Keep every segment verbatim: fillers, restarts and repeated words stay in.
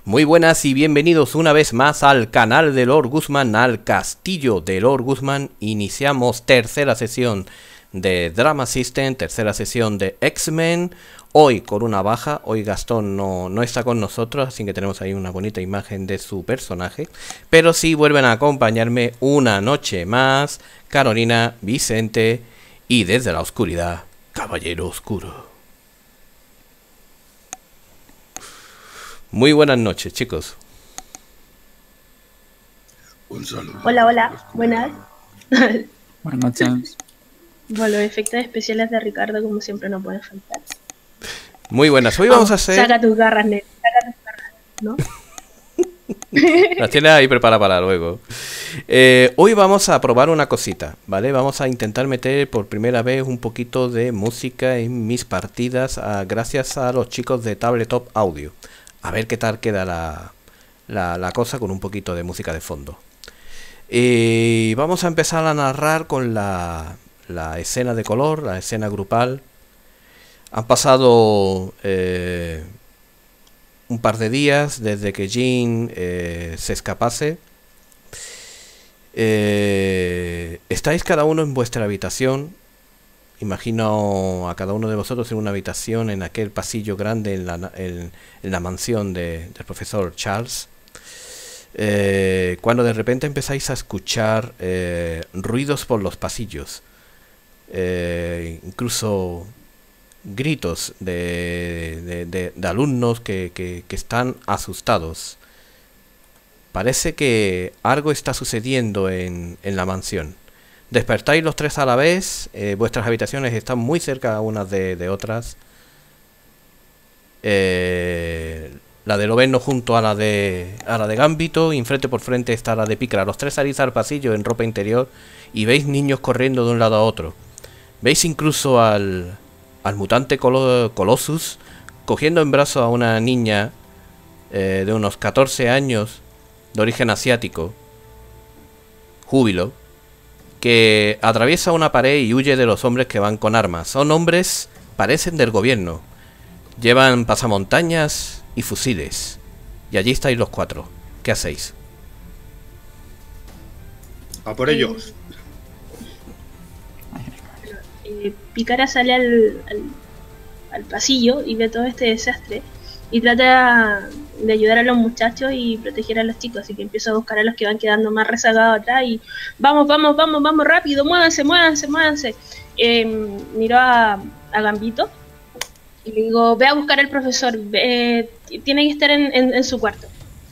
Muy buenas y bienvenidos una vez más al canal de Lord Guzmán, al castillo de Lord Guzmán. Iniciamos tercera sesión de Drama System, tercera sesión de X-Men. Hoy con una baja, hoy Gastón no, no está con nosotros, así que tenemos ahí una bonita imagen de su personaje. Pero sí vuelven a acompañarme una noche más Carolina, Vicente y desde la oscuridad, Caballero Oscuro. Muy buenas noches, chicos. Un saludo. Hola, hola, buenas. Buenas noches. Bueno, los efectos especiales de Ricardo, como siempre, no pueden faltar. Muy buenas, hoy vamos a hacer... Saca tus garras, Ned, saca tus garras, ¿no? Las tienes ahí preparadas para luego. Eh, hoy vamos a probar una cosita, ¿vale? Vamos a intentar meter por primera vez un poquito de música en mis partidas, a, gracias a los chicos de Tabletop Audio. A ver qué tal queda la, la, la cosa con un poquito de música de fondo. Y vamos a empezar a narrar con la, la escena de color, la escena grupal. Han pasado eh, un par de días desde que Jean eh, se escapase. Eh, estáis cada uno en vuestra habitación. Imagino a cada uno de vosotros en una habitación en aquel pasillo grande en la, en, en la mansión de, del profesor Charles. Eh, cuando de repente empezáis a escuchar eh, ruidos por los pasillos. Eh, incluso gritos de, de, de, de alumnos que, que, que están asustados. Parece que algo está sucediendo en, en la mansión. Despertáis los tres a la vez, eh, vuestras habitaciones están muy cerca unas de, de otras. Eh, la de Loveno junto a la de a la de Gambito, y enfrente por frente está la de Pícara. Los tres salís al pasillo en ropa interior y veis niños corriendo de un lado a otro. Veis incluso al, al mutante Colo, Colossus cogiendo en brazos a una niña eh, de unos catorce años, de origen asiático, Júbilo, que atraviesa una pared y huye de los hombres que van con armas. Son hombres, parecen del gobierno. Llevan pasamontañas y fusiles. Y allí estáis los cuatro. ¿Qué hacéis? A por ellos. Eh, Pícara sale al, al, al pasillo y ve todo este desastre y trata de ayudar a los muchachos y proteger a los chicos, así que empieza a buscar a los que van quedando más rezagados atrás y vamos, vamos, vamos, vamos rápido, muévanse, muévanse, muévanse. Eh, miro a, a Gambito y le digo, ve a buscar al profesor, ve, tiene que estar en, en, en su cuarto.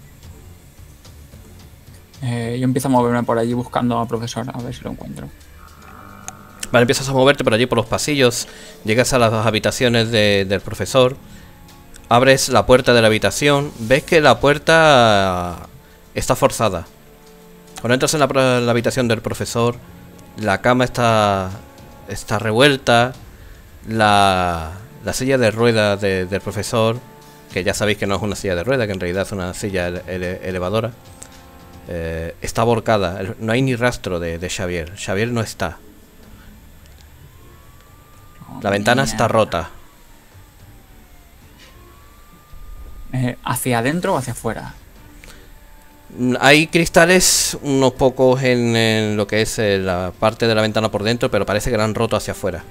Eh, yo empiezo a moverme por allí buscando al profesor, a ver si lo encuentro. Vale, empiezas a moverte por allí por los pasillos, llegas a las habitaciones de, del profesor. Abres la puerta de la habitación, ves que la puerta está forzada. Cuando entras en la, la habitación del profesor, la cama está, está revuelta, la, la silla de ruedas de, del profesor, que ya sabéis que no es una silla de ruedas, que en realidad es una silla ele, ele, elevadora, eh, está volcada. No hay ni rastro de, de Xavier. Xavier no está. La ventana está rota. Eh, ¿Hacia adentro o hacia afuera? Hay cristales, unos pocos en, en lo que es eh, la parte de la ventana por dentro, pero parece que la han roto hacia afuera.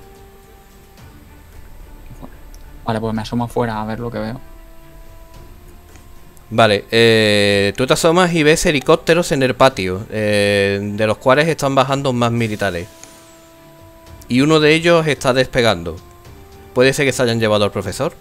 Vale, pues me asomo afuera a ver lo que veo. Vale, eh, tú te asomas y ves helicópteros en el patio, eh, de los cuales están bajando más militares. Y uno de ellos está despegando. ¿Puede ser que se hayan llevado al profesor?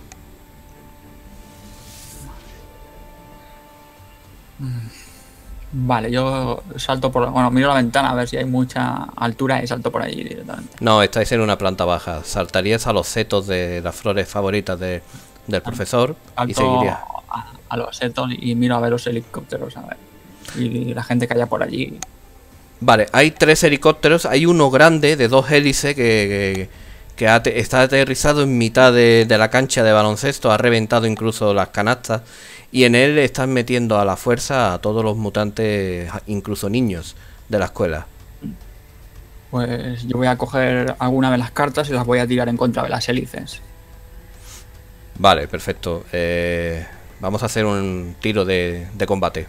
Vale, yo salto por... Bueno, miro la ventana a ver si hay mucha altura y salto por allí directamente. No, estáis en una planta baja. Saltarías a los setos de las flores favoritas de, del profesor salto y seguirías. A, a los setos y miro a ver los helicópteros, a ver. Y la gente que haya por allí. Vale, hay tres helicópteros. Hay uno grande de dos hélices que, que, que ha, está aterrizado en mitad de, de la cancha de baloncesto. Ha reventado incluso las canastas. Y en él están metiendo a la fuerza a todos los mutantes, incluso niños, de la escuela. Pues yo voy a coger alguna de las cartas y las voy a tirar en contra de las hélices. Vale, perfecto. Eh, Vamos a hacer un tiro de, de combate.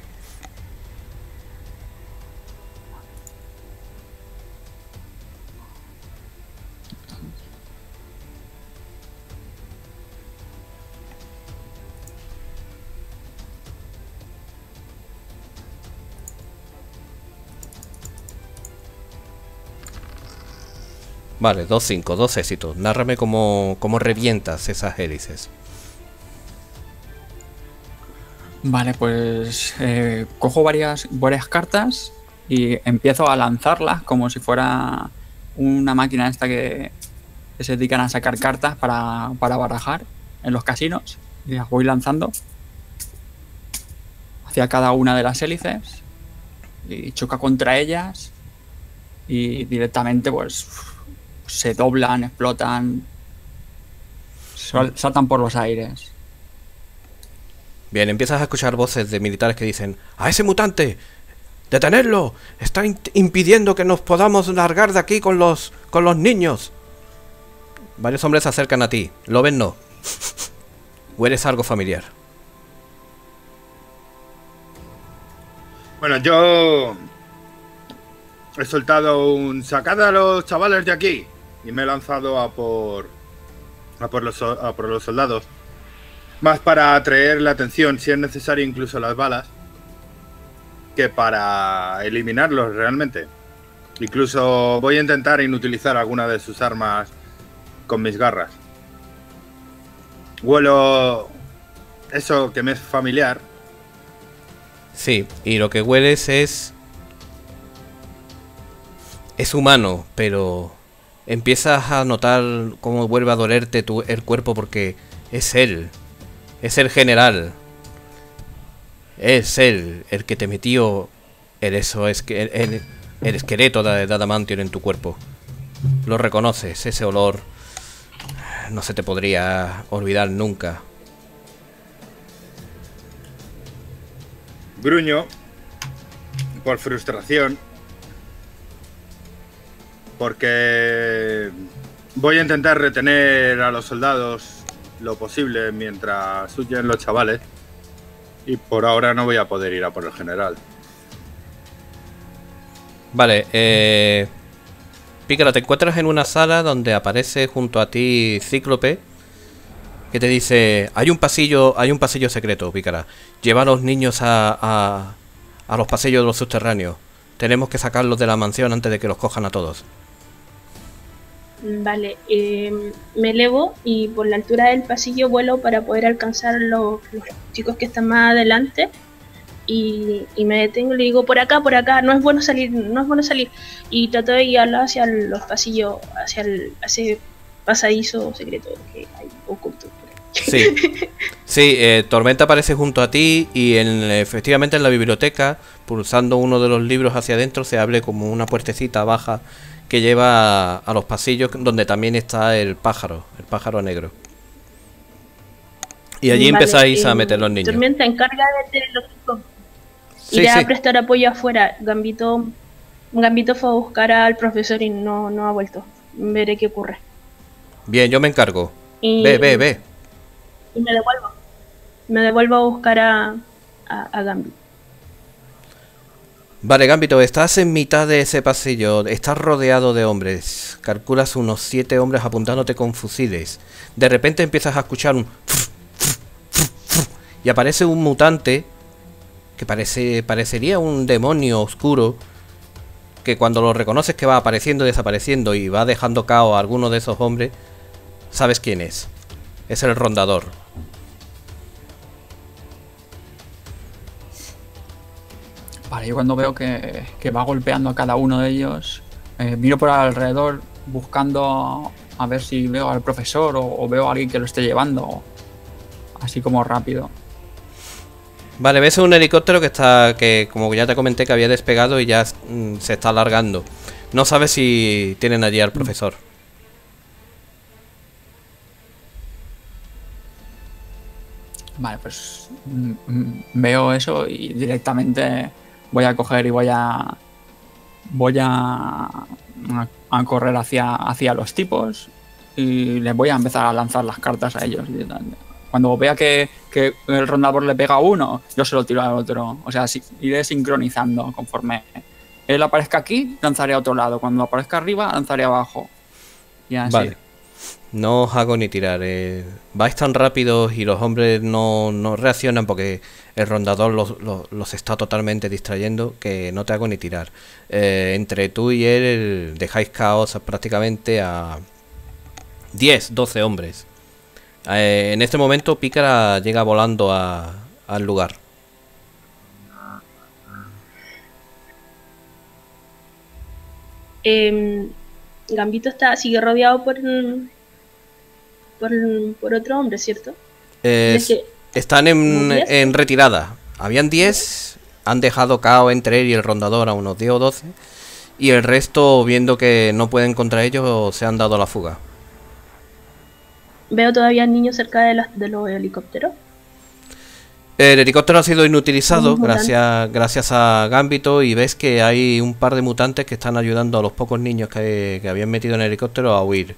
Vale, dos cinco, dos éxitos. Nárrame cómo, cómo revientas esas hélices. Vale, pues eh, cojo varias, varias cartas y empiezo a lanzarlas como si fuera una máquina esta que, que se dedican a sacar cartas para, para barajar en los casinos. Y las voy lanzando hacia cada una de las hélices y choca contra ellas y directamente pues se doblan, explotan, sal- saltan por los aires. Bien, empiezas a escuchar voces de militares que dicen: ¡a ese mutante! ¡Detenerlo! ¡Está in- impidiendo que nos podamos largar de aquí con los, con los niños! Varios hombres se acercan a ti. ¿Lo ven? No. Hueles algo familiar. Bueno, yo he soltado un sacad a los chavales de aquí y me he lanzado a por a por los, so- a por los soldados. Más para atraer la atención, si es necesario incluso las balas, que para eliminarlos realmente. Incluso voy a intentar inutilizar alguna de sus armas con mis garras. Huelo eso que me es familiar. Sí, y lo que hueles es... es humano, pero empiezas a notar cómo vuelve a dolerte tu, el cuerpo porque es él. Es el general. Es él el que te metió el eso, es que el, el, el esqueleto de, de adamantium en tu cuerpo. Lo reconoces, ese olor no se te podría olvidar nunca. Gruño por frustración, porque voy a intentar retener a los soldados lo posible mientras huyen los chavales, y por ahora no voy a poder ir a por el general. Vale, eh... Pícara, te encuentras en una sala donde aparece junto a ti Cíclope, que te dice: hay un pasillo, hay un pasillo secreto, Pícara. Lleva a los niños a, a, a los pasillos de los subterráneos. Tenemos que sacarlos de la mansión antes de que los cojan a todos. Vale, eh, me elevo y por la altura del pasillo vuelo para poder alcanzar los, los chicos que están más adelante y, y me detengo y le digo: por acá, por acá, no es bueno salir, no es bueno salir, y trato de guiarlo hacia los pasillos, hacia el hacia ese pasadizo secreto que hay oculto por ahí. Sí, sí, eh, Tormenta aparece junto a ti y en, efectivamente en la biblioteca, pulsando uno de los libros hacia adentro, se abre como una puertecita baja que lleva a, a los pasillos donde también está el pájaro, el pájaro negro. Y allí Vale, empezáis eh, a meter los niños. Tormenta encarga de tener los chicos. Sí, Iré sí. a prestar apoyo afuera. Gambito, Gambito fue a buscar al profesor y no, no ha vuelto. Veré qué ocurre. Bien, yo me encargo. Y, Ve, ve, ve. Y me devuelvo. Me devuelvo a buscar a, a, a Gambit. Vale, Gambito, estás en mitad de ese pasillo, estás rodeado de hombres, calculas unos siete hombres apuntándote con fusiles. De repente empiezas a escuchar un... y aparece un mutante que parece parecería un demonio oscuro, que cuando lo reconoces que va apareciendo y desapareciendo y va dejando cao a alguno de esos hombres, sabes quién es. Es el rondador. Vale, yo cuando veo que, que va golpeando a cada uno de ellos, eh, miro por alrededor buscando a ver si veo al profesor o, o veo a alguien que lo esté llevando, así como rápido. Vale, ves un helicóptero que está, que como ya te comenté que había despegado y ya mm, se está alargando. No sabes si tienen allí al profesor. Vale, pues mm, mm, veo eso y directamente voy a coger y voy a voy a, a, a correr hacia, hacia los tipos y les voy a empezar a lanzar las cartas a ellos directamente. cuando vea que, que el rondador le pega a uno, yo se lo tiro al otro. O sea, sí, iré sincronizando conforme él aparezca aquí, lanzaré a otro lado. Cuando aparezca arriba, lanzaré abajo. Y así. Vale. No os hago ni tirar. Eh, vais tan rápidos y los hombres no, no reaccionan porque el rondador los, los, los está totalmente distrayendo, que no te hago ni tirar. Eh, entre tú y él dejáis caos prácticamente a diez, doce hombres. Eh, en este momento Pícara llega volando a, al lugar. Eh, Gambito está, sigue rodeado por, por, por otro hombre, ¿cierto? Eh, ¿Es que están en, diez? en retirada. Habían diez, han dejado caos entre él y el rondador a unos diez o doce. Y el resto, viendo que no pueden contra ellos, se han dado la fuga. Veo todavía niños cerca de, las, de los helicópteros. El helicóptero ha sido inutilizado Un mutante. gracias, gracias a Gambito, y ves que hay un par de mutantes que están ayudando a los pocos niños que, que habían metido en el helicóptero a huir.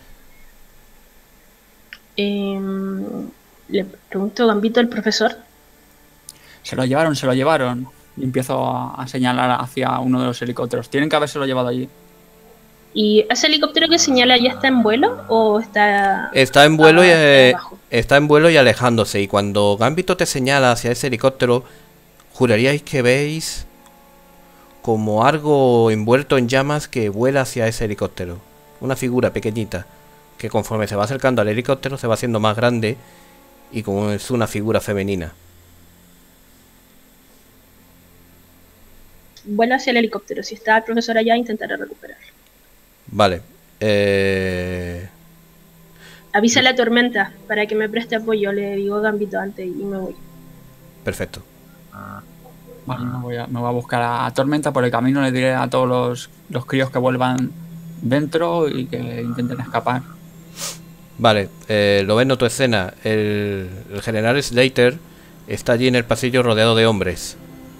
Eh, le pregunto, Gambito, el profesor. Se lo llevaron, se lo llevaron. Y empiezo a, a señalar hacia uno de los helicópteros. Tienen que habérselo llevado allí. ¿Y ese helicóptero que señala ya está en vuelo o está Está en vuelo y, ah, eh, abajo? está en vuelo y alejándose. Y cuando Gambito te señala hacia ese helicóptero, juraríais que veis como algo envuelto en llamas que vuela hacia ese helicóptero. Una figura pequeñita que conforme se va acercando al helicóptero se va haciendo más grande y como es una figura femenina. Vuela hacia el helicóptero. Si está el profesor allá, intentaré recuperarlo. Vale. Eh... Avisa a la tormenta para que me preste apoyo. Le digo a Gambito antes y me voy. Perfecto. Vale, me voy, a, me voy a buscar a Tormenta. Por el camino le diré a todos los, los críos que vuelvan dentro y que intenten escapar. Vale, eh, lo ves en tu escena. El, el general Slater está allí en el pasillo rodeado de hombres.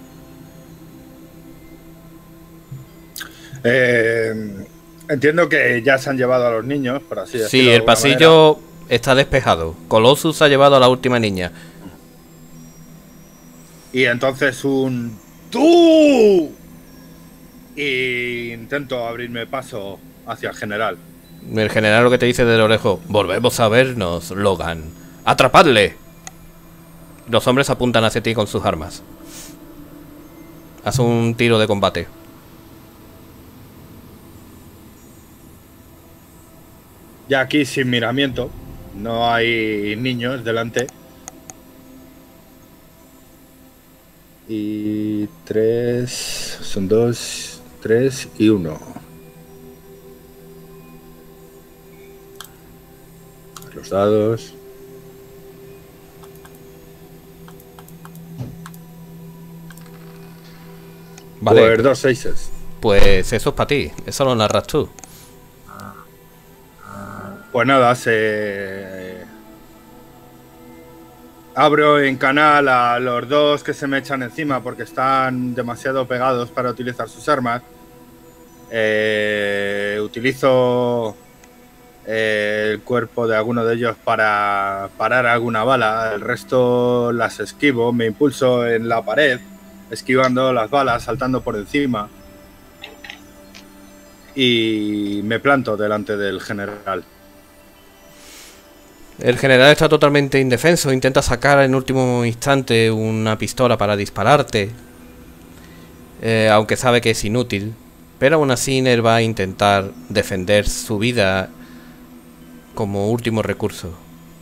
Eh, entiendo que ya se han llevado a los niños, por así decirlo. Sí, de el alguna pasillo está despejado. Colossus ha llevado a la última niña. manera. Y entonces un ¡tú! Y intento abrirme paso hacia el general. El general lo que te dice del orejo: volvemos a vernos, Logan. ¡Atrapadle! Los hombres apuntan hacia ti con sus armas. Haz un tiro de combate. Ya aquí sin miramiento. No hay niños delante. Y tres... Son dos, tres y uno. Los dados. Vale, Pues dos seises. pues eso es para ti. Eso lo narras tú. Pues nada, se... Abro en canal a los dos que se me echan encima porque están demasiado pegados para utilizar sus armas. Eh, utilizo eh, el cuerpo de alguno de ellos para parar alguna bala. El resto las esquivo, me impulso en la pared, esquivando las balas, saltando por encima. Y me planto delante del general. El general está totalmente indefenso. Intenta sacar en último instante una pistola para dispararte, eh, aunque sabe que es inútil. Pero aún así él va a intentar defender su vida como último recurso.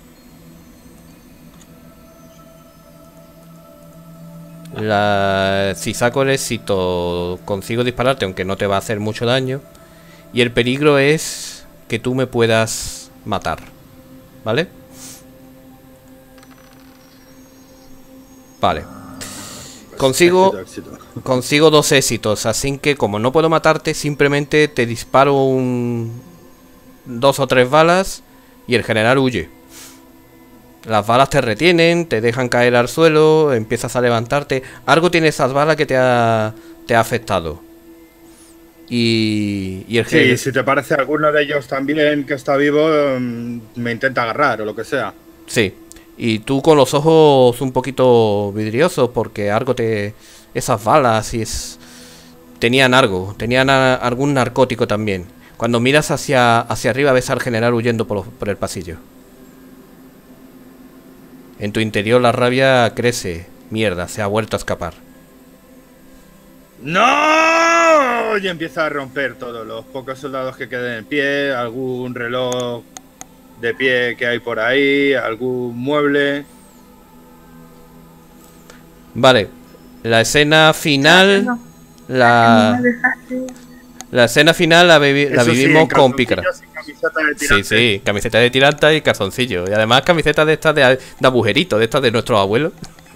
La... Si saco el éxito, consigo dispararte, aunque no te va a hacer mucho daño. Y el peligro es que tú me puedas matar. ¿Vale? Vale. Consigo, Éxito, éxito. consigo dos éxitos, así que como no puedo matarte, simplemente te disparo un... dos o tres balas y el general huye. Las balas te retienen, te dejan caer al suelo, empiezas a levantarte. Algo tiene esas balas que te ha, te ha afectado. Y, y el Sí, general... si te parece alguno de ellos también que está vivo, mm, me intenta agarrar o lo que sea. Sí. Y tú con los ojos un poquito vidriosos porque algo te... Esas balas y es... Tenían algo, tenían a- algún narcótico también. Cuando miras hacia, hacia arriba ves al general huyendo por, los- por el pasillo. En tu interior la rabia crece. Mierda, se ha vuelto a escapar. ¡No! Y empieza a romper todos los pocos soldados que queden en pie, algún reloj de pie que hay por ahí, algún mueble. Vale, la escena final... No, La, no me dejaste. la escena final la, vivi- la Eso sí, vivimos en con Pícara. calzoncillos y camiseta de Sí, tirante. sí, camiseta de tiranta y calzoncillo. Y además camiseta de estas de, de agujerito, de estas de nuestros abuelos.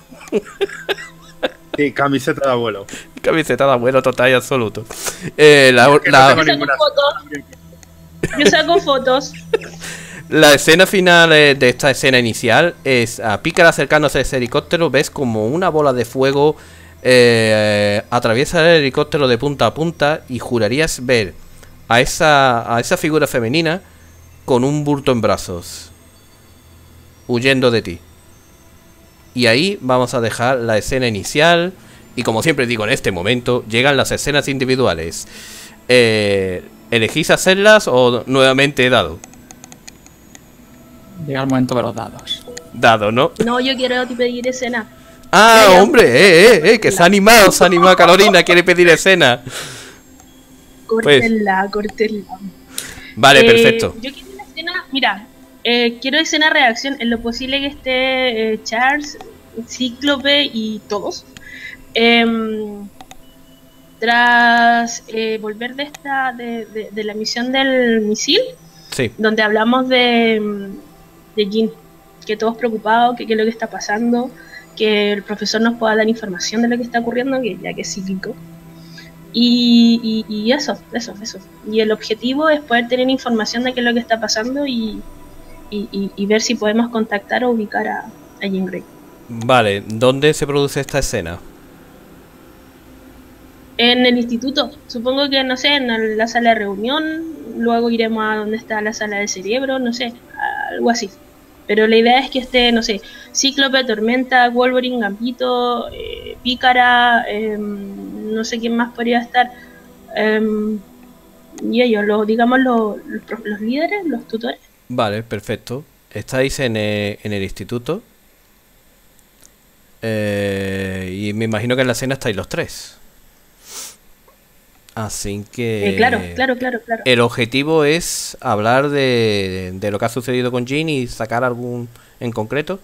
Sí, camiseta de abuelo. Camiseta de abuelo total y absoluto. Eh, la, Que no la- tengo Yo saco ninguna- fotos. Yo saco fotos. la escena final eh, de esta escena inicial es a Pícara acercándose a ese helicóptero. Ves como una bola de fuego eh, atraviesa el helicóptero de punta a punta y jurarías ver a esa, a esa figura femenina con un bulto en brazos, huyendo de ti. Y ahí vamos a dejar la escena inicial. Y como siempre digo, en este momento llegan las escenas individuales. Eh, ¿Elegís hacerlas o nuevamente dado? Llega el momento de los dados. Dado, ¿no? No, yo quiero pedir escena. Ah, Ya, ya. hombre, eh, eh, eh, que se ha animado, se ha animado Carolina, quiere pedir escena. Córtenla, córtenla. Vale, Eh, perfecto. Yo quiero una escena, mira, eh, quiero escena reacción en lo posible que esté eh, Charles, Cíclope y todos. Em, tras eh, volver de esta de, de- de la misión del misil, Sí, donde hablamos de, de Jean, que todos preocupados, que qué es lo que está pasando, que el profesor nos pueda dar información de lo que está ocurriendo, que ya que es cíclico. Y, y, y eso, eso, eso. Y el objetivo es poder tener información de qué es lo que está pasando y, y, y- y ver si podemos contactar o ubicar a, a Jean Grey. vale, ¿dónde se produce esta escena? En el instituto, supongo que, no sé, en la sala de reunión, luego iremos a donde está la sala de cerebro, no sé, algo así. Pero la idea es que esté, no sé, Cíclope, Tormenta, Wolverine, Gambito, eh, Pícara, em, no sé quién más podría estar. em, y ellos, los, digamos, los, los, prof- los líderes, los tutores. Vale, perfecto. Estáis en, eh, en el instituto. Eh, y me imagino que en la escena estáis los tres. Así que... Eh, claro, claro, claro, claro. El objetivo es hablar de, de lo que ha sucedido con Jean y sacar algún en concreto.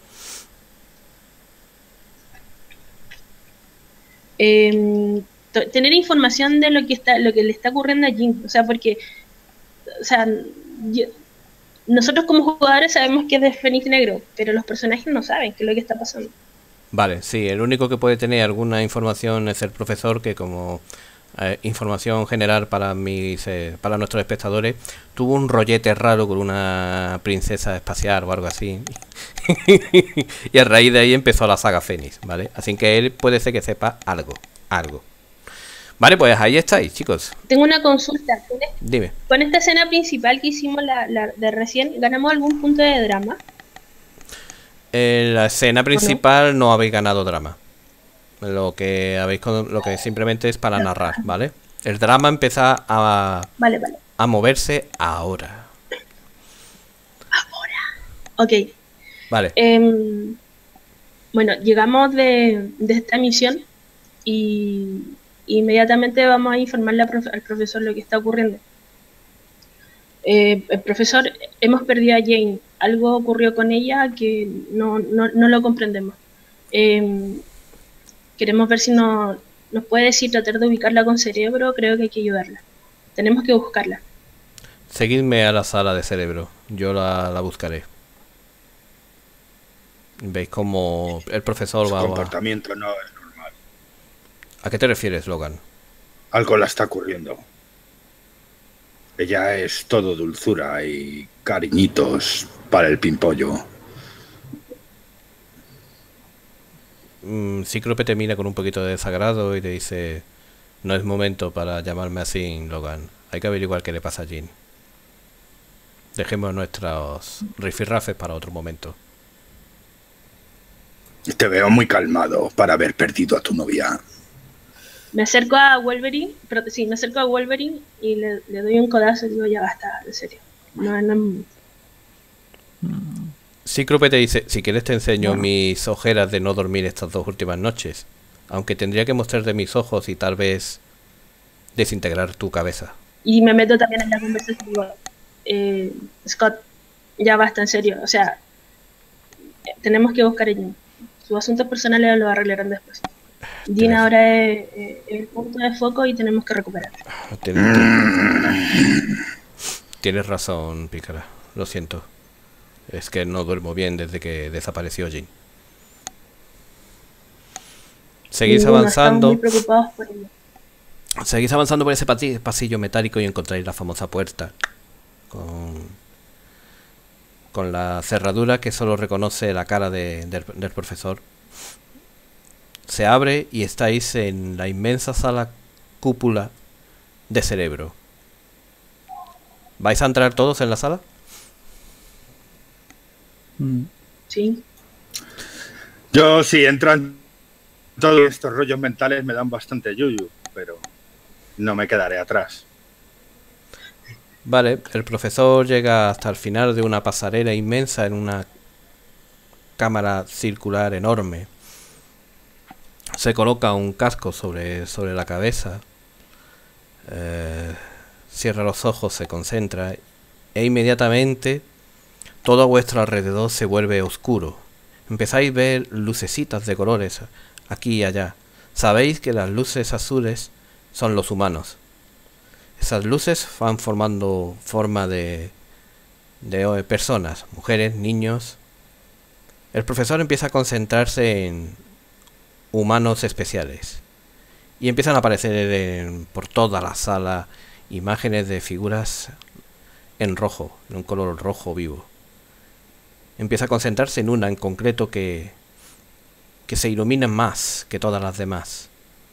Em, to- tener información de lo que está lo que le está ocurriendo a Jean, o sea, porque o sea, yo- nosotros como jugadores sabemos que es de Fénix Negro, pero los personajes no saben qué es lo que está pasando. Vale, sí, el único que puede tener alguna información es el profesor, que como eh, información general para mis, eh, para nuestros espectadores, tuvo un rollete raro con una princesa espacial o algo así. Y a raíz de ahí empezó la saga Fénix, ¿vale? Así que él puede ser que sepa algo, algo. Vale, pues ahí estáis, chicos. Tengo una consulta. ¿Con, es- Dime. con esta escena principal que hicimos la, la de recién, ¿ganamos algún punto de drama? En la escena principal no habéis ganado drama. Lo que habéis con- lo que simplemente es para narrar, ¿vale? El drama empieza a, Vale, vale. a moverse ahora. Ok. Vale. Em, bueno, llegamos de, de esta misión y inmediatamente vamos a informarle a profe- al profesor lo que está ocurriendo. Eh, el profesor, hemos perdido a Jane. Algo ocurrió con ella que no, no, no lo comprendemos. Em, queremos ver si no, nos puede decir, tratar de ubicarla con cerebro. Creo que hay que ayudarla. Tenemos que buscarla. Seguidme a la sala de cerebro. Yo la, la buscaré. Veis como el profesor Su va a... comportamiento no es normal. ¿A qué te refieres, Logan? Algo la está ocurriendo. Ella es todo dulzura y cariñitos para el pimpollo. Mm, Cíclope te mira con un poquito de desagrado y te dice: no es momento para llamarme así, Logan. Hay que averiguar qué le pasa a Jean. Dejemos nuestros rifirrafes para otro momento. Te veo muy calmado para haber perdido a tu novia. Me acerco a Wolverine, pero sí, me acerco a Wolverine y le, le doy un codazo y digo, ya basta, en serio. No, no. Cíclope te dice, si quieres te enseño Bueno. mis ojeras de no dormir estas dos últimas noches. Aunque tendría que mostrarte mis ojos y tal vez desintegrar tu cabeza. Y me meto también en la conversación y digo, eh, Scott, ya basta, en serio. O sea, eh, tenemos que buscar a Jean. Sus asuntos personales los arreglarán después. Jean Tienes- ahora es eh, el punto de foco y tenemos que recuperarlo. Tienes, tienes- tienes razón, Pícara. Lo siento. Es que no duermo bien desde que desapareció Jean. Seguís Ninguno, avanzando. estamos muy preocupados por ello. Seguís avanzando por ese pati- pasillo metálico y encontráis la famosa puerta con, con la cerradura que solo reconoce la cara de- del, del profesor. Se abre y estáis en la inmensa sala cúpula de Cerebro. ¿Vais a entrar todos en la sala? Mm. Sí. Yo sí, entran todos estos rollos mentales, me dan bastante yuyu, pero no me quedaré atrás. Vale, el profesor llega hasta el final de una pasarela inmensa en una cámara circular enorme. Se coloca un casco sobre, sobre la cabeza. Eh, cierra los ojos, se concentra e inmediatamente todo a vuestro alrededor se vuelve oscuro. Empezáis a ver lucecitas de colores aquí y allá. Sabéis que las luces azules son los humanos. Esas luces van formando forma de, de personas, mujeres, niños. El profesor empieza a concentrarse en humanos especiales. Y empiezan a aparecer en- por toda la sala imágenes de figuras en rojo, en un color rojo vivo. Empieza a concentrarse en una en concreto que, que se ilumina más que todas las demás.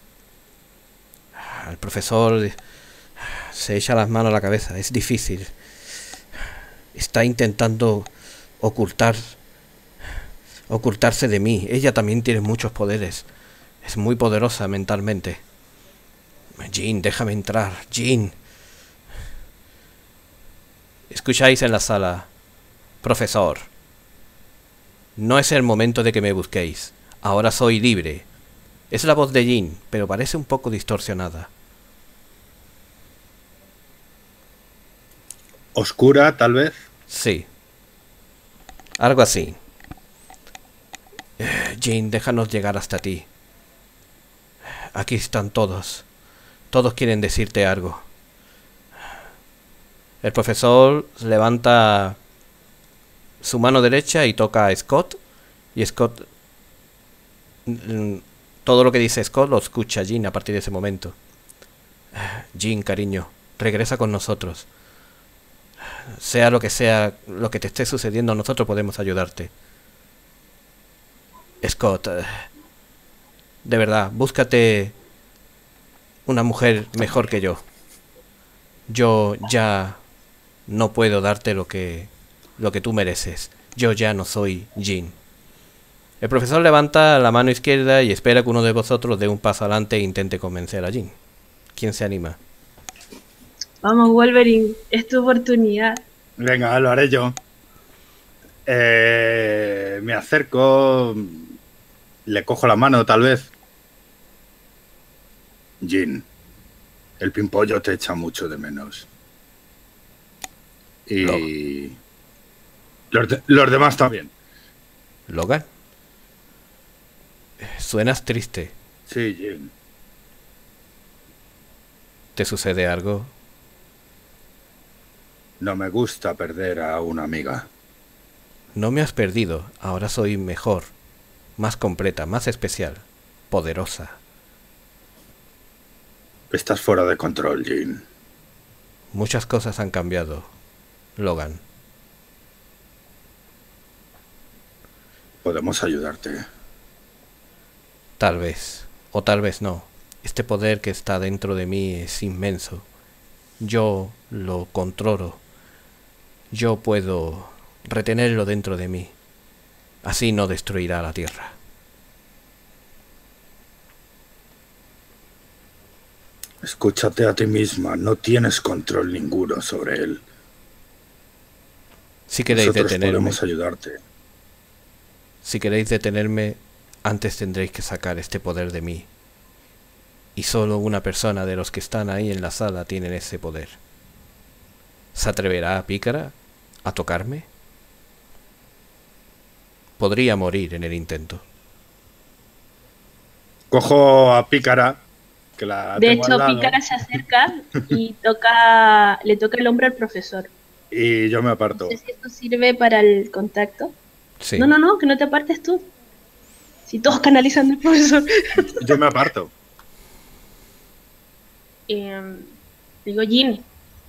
El profesor se echa las manos a la cabeza. Es difícil. Está intentando ocultar ocultarse de mí. Ella también tiene muchos poderes. Es muy poderosa mentalmente. Jean, déjame entrar. Jean. Escucháis en la sala. Profesor. No es el momento de que me busquéis. Ahora soy libre. Es la voz de Jean, pero parece un poco distorsionada. Oscura, tal vez. Sí. Algo así. Eh, Jean, déjanos llegar hasta ti. Aquí están todos. Todos quieren decirte algo. El profesor levanta su mano derecha y toca a Scott. Y Scott... mm, todo lo que dice Scott lo escucha Jean a partir de ese momento. Jean, cariño, regresa con nosotros. Sea lo que sea, lo que te esté sucediendo, nosotros podemos ayudarte. Scott, eh, de verdad, búscate una mujer mejor que yo. Yo ya no puedo darte lo que lo que tú mereces. Yo ya no soy Jean. El profesor levanta la mano izquierda y espera que uno de vosotros dé un paso adelante e intente convencer a Jean. ¿Quién se anima? Vamos, Wolverine, es tu oportunidad. Venga, lo haré yo. Eh, me acerco, le cojo la mano, tal vez. Jean, el pimpollo te echa mucho de menos. Y los, de- los demás también. ¿Logan? Eh, Suenas triste. Sí, Jean. ¿Te sucede algo? No me gusta perder a una amiga. No me has perdido. Ahora soy mejor. Más completa, más especial. Poderosa. Estás fuera de control, Jean. Muchas cosas han cambiado, Logan. Podemos ayudarte. Tal vez, o tal vez no. Este poder que está dentro de mí es inmenso. Yo lo controlo. Yo puedo retenerlo dentro de mí. Así no destruirá la Tierra. Escúchate a ti misma, no tienes control ninguno sobre él. Si queréis Nosotros detenerme, podemos ayudarte. si queréis detenerme, antes tendréis que sacar este poder de mí. Y solo una persona de los que están ahí en la sala tienen ese poder. ¿Se atreverá Pícara a tocarme? Podría morir en el intento. Cojo a Pícara, que la De tengo hecho, al lado, Pícara se acerca y toca, le toca el hombro al profesor. y yo me No aparto. sé si esto sirve para el contacto. Sí. No, no, no, que no te apartes tú. Si todos canalizan al profesor. Yo me aparto. Eh, digo, Jin,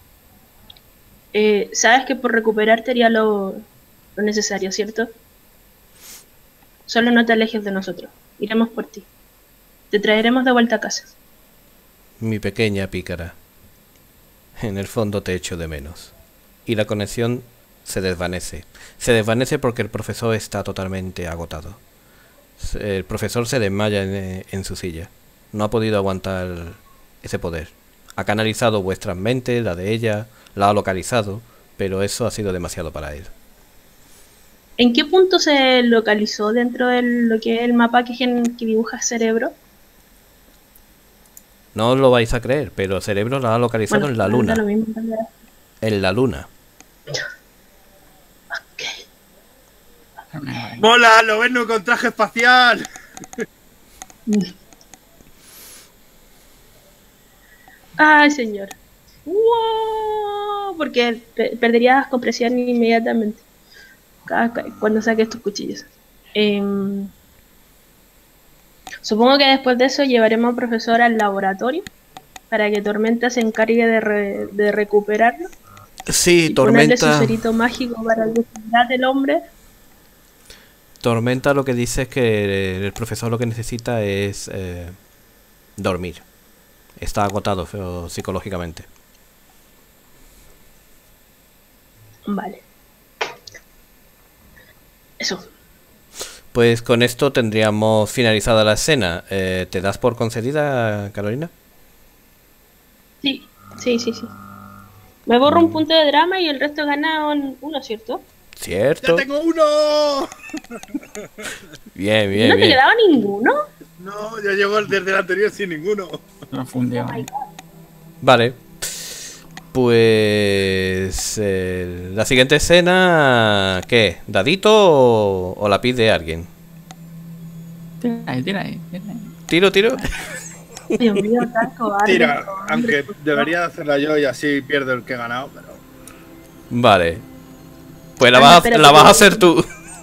eh, sabes que por recuperarte haría lo, lo necesario, ¿cierto? Solo no te alejes de nosotros. Iremos por ti. Te traeremos de vuelta a casa. Mi pequeña Pícara. En el fondo te echo de menos. Y la conexión se desvanece. Se desvanece porque el profesor está totalmente agotado. El profesor se desmaya en, en su silla. No ha podido aguantar ese poder. Ha canalizado vuestras mentes, la de ella, la ha localizado, pero eso ha sido demasiado para él. ¿En qué punto se localizó dentro de lo que es el mapa que, gen- que dibuja cerebro? No os lo vais a creer, pero el cerebro la ha localizado Bueno, en la da luna. lo mismo, en realidad. En la luna. ¡Mola! ¡Lo ven con traje espacial! Ay, señor. ¡Wow! Porque pe- perderías compresión inmediatamente cada- ca- cuando saques tus cuchillos. Em, supongo que después de eso llevaremos al profesor al laboratorio para que Tormenta se encargue de, re- de recuperarlo Sí, y ponerle su Tormenta. cerito mágico para el despertar del hombre. Tormenta lo que dice es que el profesor lo que necesita es eh, dormir. Está agotado feo, psicológicamente. Vale. Eso. Pues con esto tendríamos finalizada la escena. Eh, ¿Te das por concedida, Carolina? Sí, sí, sí, sí. Me borro un punto de drama y el resto gana un- uno, ¿cierto? ¡Ya ¿Cierto? tengo uno! Bien, bien, ¿No te bien. quedaba ninguno? No, yo llego desde el anterior sin ninguno. Lo fundió. Oh my God. Vale. Pues eh, la siguiente escena, ¿qué? ¿Dadito o, o la pide alguien? Tira ahí, tira ahí, tira ahí. ¿Tiro, tiro? Dios mío, tan cobarde. Tira, cobarde, aunque por favor. debería hacerla yo y así pierdo el que he ganado, pero... Vale. Pues la Anda, vas, a- espérate, la vas a que- hacer tú.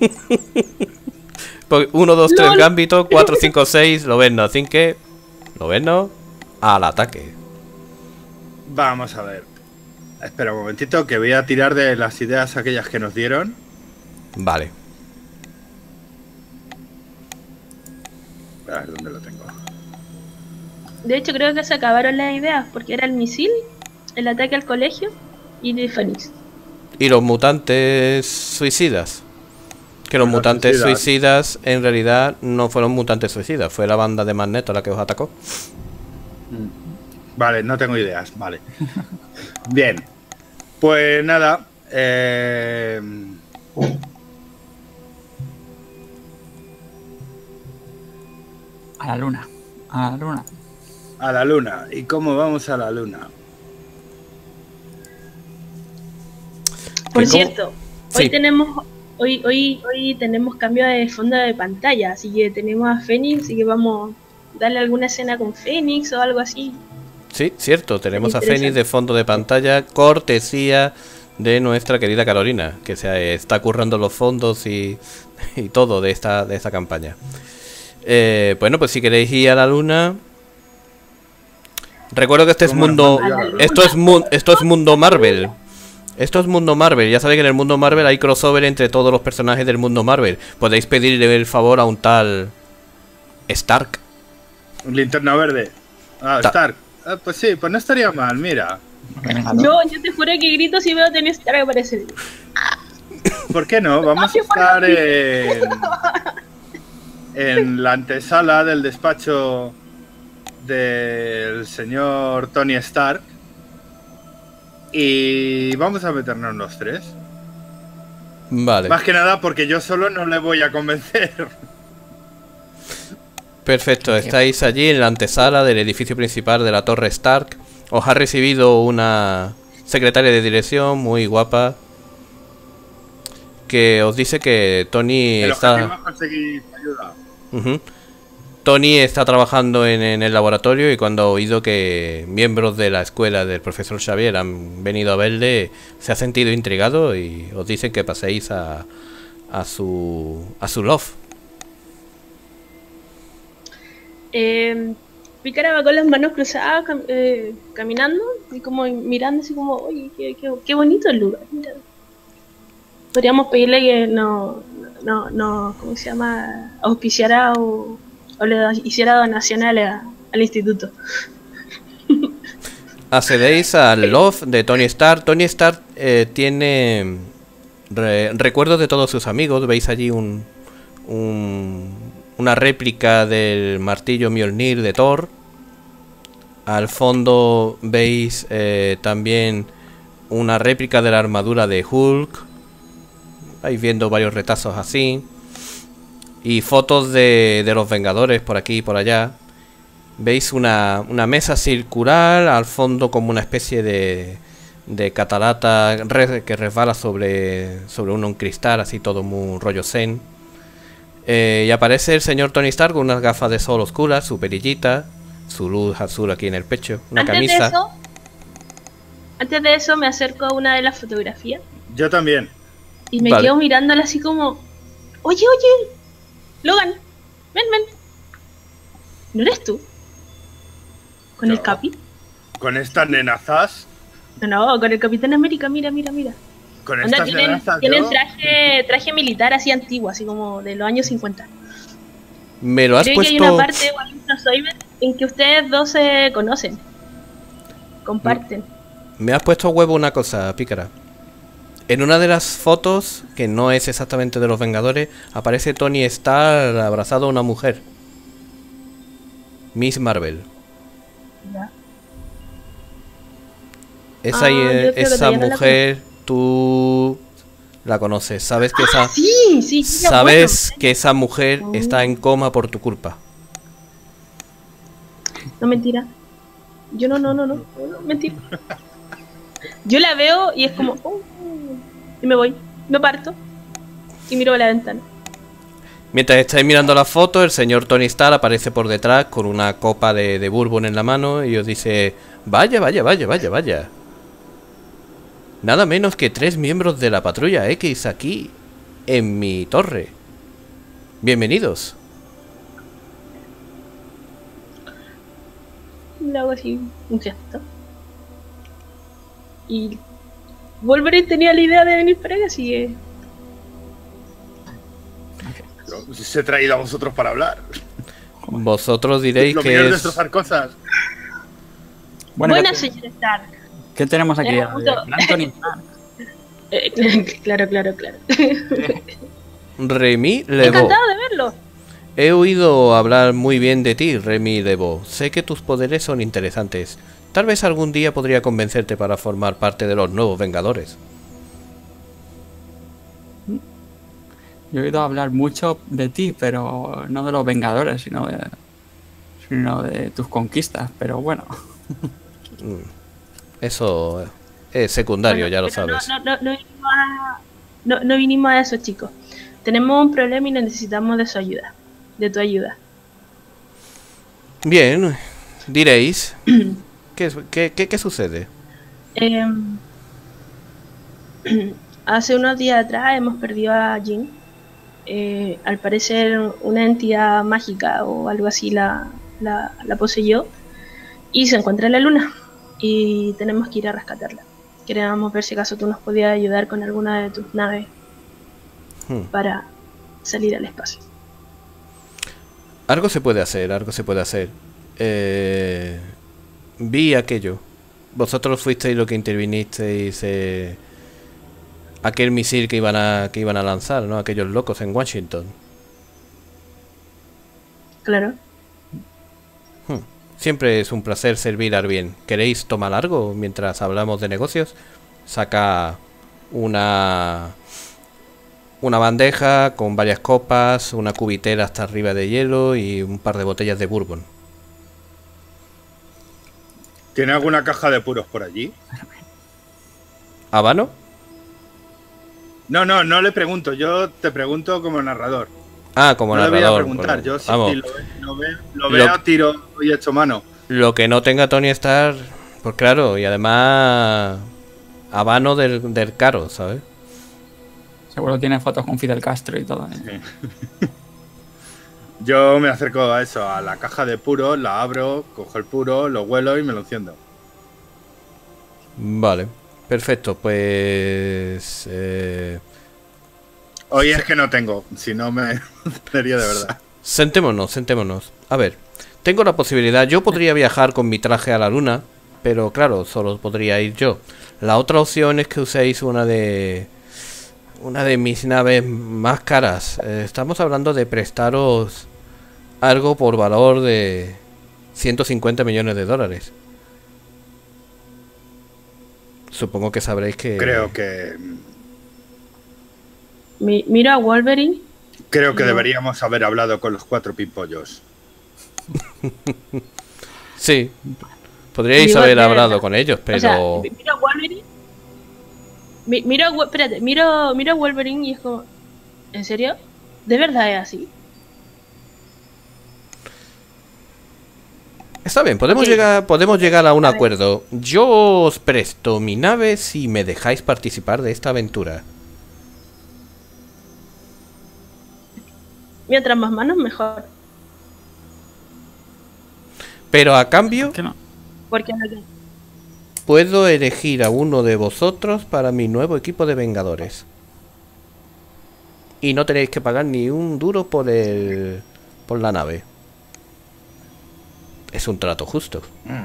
uno, dos, tres, Lol. gambito. cuatro, cinco, seis, lo ves, no. Así que. Lo ves, no. Al ataque. Vamos a ver. Espera un momentito, que voy a tirar de las ideas aquellas que nos dieron. Vale. A ver, ¿dónde lo tengo? De hecho, creo que se acabaron las ideas porque era el misil, el ataque al colegio y de Phoenix. Y los mutantes suicidas. Que los Los mutantes suicidas. suicidas en realidad no fueron mutantes suicidas. Fue la banda de Magneto la que os atacó. Vale, no tengo ideas, vale. Bien. Pues nada. Eh... A la luna. A la luna. A la luna. ¿Y cómo vamos a la luna? Por ¿Qué, cómo? cierto, hoy Sí. tenemos hoy hoy hoy tenemos cambio de fondo de pantalla, así que tenemos a Phoenix y que vamos a darle alguna escena con Phoenix o algo así. Sí, cierto. Tenemos a Interesante. Fénix de fondo de pantalla. Cortesía de nuestra querida Carolina. Que se está currando los fondos y, y todo de esta, de esta campaña. Eh, bueno, pues si queréis ir a la luna. Recuerdo que este es ¿Cómo nos mundo. manda ya la luna? Esto es, mu- esto es mundo Marvel. Esto es mundo Marvel. Ya sabéis que en el mundo Marvel hay crossover entre todos los personajes del mundo Marvel. Podéis pedirle el favor a un tal Stark. Un linterna verde. Ah, Ta- Stark. Ah, pues sí, pues no estaría mal, mira. Vengador. Yo, yo te juro que grito si veo a Tony Stark aparecer. ¿Por qué no? Vamos a estar en, en la antesala del despacho del señor Tony Stark y vamos a meternos los tres. Vale. Más que nada porque yo solo no le voy a convencer. Perfecto, estáis allí en la antesala del edificio principal de la Torre Stark. Os ha recibido una secretaria de dirección muy guapa que os dice que Tony El está... objetivo es conseguir ayuda. Ujú. Tony está trabajando en, en el laboratorio y cuando ha oído que miembros de la escuela del profesor Xavier han venido a verle, se ha sentido intrigado y os dicen que paséis a, a su a su loft. Eh, Pícara va con las manos cruzadas, cam- eh, caminando y como mirando así como, oye, qué, qué, qué bonito el lugar. Mira. Podríamos pedirle que no, no, no, ¿cómo se llama? Auspiciara o, o le hiciera donaciones a- al instituto. Accedéis al loft de Tony Stark. Tony Stark eh, tiene re- recuerdos de todos sus amigos. Veis allí un, un una réplica del martillo Mjolnir de Thor. Al fondo veis eh, también una réplica de la armadura de Hulk. Vais viendo varios retazos así. Y fotos de, de los Vengadores por aquí y por allá. Veis una, una mesa circular, al fondo como una especie de, de catarata re- que resbala sobre, sobre un, un cristal, así todo muy rollo zen. Eh, y aparece el señor Tony Stark con unas gafas de sol oscuras, su perillita, su luz azul aquí en el pecho, una Antes camisa. de eso, antes de eso me acerco a una de las fotografías Yo también. y me Vale. quedo mirándola así como, oye, oye, Logan, ven, ven. ¿No eres tú? ¿Con el Yo. Capi? Con estas nenazas. No, no, con el Capitán América, mira, mira, mira. Con Onda, estas tienen, nenazas. tienen yo- traje, traje militar así antiguo, así como de los años cincuenta. Me lo has Creo que hay una puesto. parte o hay un crossover en que ustedes dos se conocen. Comparten. Me has puesto a huevo una cosa, pícara. En una de las fotos, que no es exactamente de los Vengadores, aparece Tony Stark abrazado a una mujer. Miss Marvel. Ya. Esa, Ah, yo eh, creo que esa todavía no la mujer, tú la conoces. Sabes que esa, Sí, sí, sí. sabes que esa mujer Oh. está en coma por tu culpa. No, mentira. Yo no, no, no, no, no, no, mentira. Yo la veo y es como, oh, y me voy, me parto y miro a la ventana. Mientras estáis mirando la foto, el señor Tony Stark aparece por detrás con una copa de, de bourbon en la mano y os dice: vaya, vaya, vaya, vaya, vaya. Nada menos que tres miembros de la Patrulla X aquí, en mi torre. Bienvenidos. Le hago así un gesto. Y Wolverine tenía la idea de venir para acá, así que Se he traído a vosotros para hablar. Vosotros diréis Lo que mío es es... destrozar cosas. Bueno, buena ¿qué, señora Stark. ¿qué tenemos aquí? Era justo- Anthony Stark. Eh, claro, claro, claro. Remy Lebeau. Encantado de verlo. He oído hablar muy bien de ti, Remy Lebeau. Sé que tus poderes son interesantes. Tal vez algún día podría convencerte para formar parte de los nuevos Vengadores. Yo he oído hablar mucho de ti, pero no de los Vengadores, sino de, sino de tus conquistas. Pero bueno, Eso es secundario, Bueno, ya lo pero sabes. No, no, no, no vinimos a, no, no vinimos a eso, chicos. Tenemos un problema y necesitamos de su ayuda. De tu ayuda. Bien, diréis. ¿Qué, es- qué, qué, qué sucede? Em, hace unos días atrás hemos perdido a Jean. Eh, al parecer una entidad mágica o algo así la, la, la poseyó y se encuentra en la luna y tenemos que ir a rescatarla. Queríamos ver si acaso tú nos podías ayudar con alguna de tus naves Hmm. para salir al espacio. Algo se puede hacer, algo se puede hacer. Eh, vi aquello. Vosotros fuisteis lo que intervinisteis. Eh, aquel misil que iban a que iban a lanzar, ¿no? Aquellos locos en Washington. Claro. Hmm. Siempre es un placer servir al bien. ¿Queréis tomar algo mientras hablamos de negocios? Saca una una bandeja con varias copas, una cubitera hasta arriba de hielo y un par de botellas de bourbon. ¿Tiene alguna caja de puros por allí? ¿Habano? No, no, no le pregunto. Yo te pregunto como narrador. Ah, como no narrador. le voy a preguntar. Pues, yo sí, vamos. sí, lo, ve- lo, ve- lo veo, Lo- tiro y hecho mano. Lo que no tenga Tony Stark, pues claro, y además habano del, del caro, ¿sabes? Seguro tiene fotos con Fidel Castro y todo. ¿eh? Sí. Yo me acerco a eso, a la caja de puros, la abro, cojo el puro, lo huelo y me lo enciendo. Vale, perfecto, pues... Eh, Hoy es que no tengo, si no me sería de verdad. sentémonos, sentémonos. A ver, tengo la posibilidad, yo podría viajar con mi traje a la luna, pero claro, solo podría ir yo. La otra opción es que uséis una de... Una de mis naves más caras. Eh, estamos hablando de prestaros algo por valor de ciento cincuenta millones de dólares. Supongo que sabréis que... Creo que Mi- miro a Wolverine. creo que No. deberíamos haber hablado con los cuatro pimpollos. Sí, podríais Digo, haber de hablado verdad. con ellos, pero... O sea, mi- miro a Wolverine. Mi- miro, a Wo- espérate, miro, miro a Wolverine y es como, ¿en serio? ¿De verdad es así? Está bien, podemos Ok. llegar, podemos llegar a un A ver. acuerdo. Yo os presto mi nave si me dejáis participar de esta aventura. Mientras más manos, mejor. Pero a cambio, ¿Qué no? Porque a la que- puedo elegir a uno de vosotros para mi nuevo equipo de Vengadores. Y no tenéis que pagar ni un duro por el... por la nave. Es un trato justo.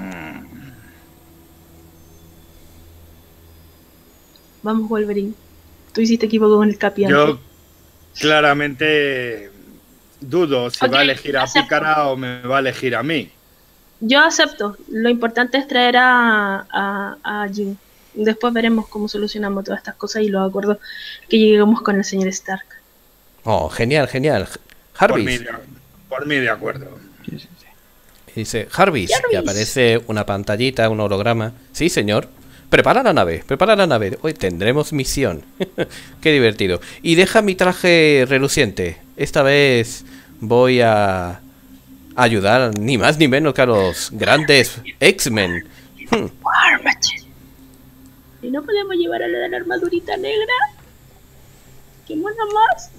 Vamos, Wolverine. Tú hiciste equipo con el Capi antes. Yo claramente dudo si Ok, va a elegir a acepto. Pícara o me va a elegir a mí. Yo acepto. Lo importante es traer a, a, a Jim. Después veremos cómo solucionamos todas estas cosas y los acuerdos que lleguemos con el señor Stark. Oh, genial, genial. Por mí, Jarvis. de, por mí de acuerdo. Sí, sí, sí. Dice Jarvis. Y Jarvis. aparece una pantallita, un holograma. Sí, señor. Prepara la nave, prepara la nave. Hoy tendremos misión. Qué divertido. Y deja mi traje reluciente. Esta vez voy a ayudar ni más ni menos que a los grandes X-Men. Hmm, War Machine. ¿Y no podemos llevar a la de la armadurita negra? ¿Qué mona más?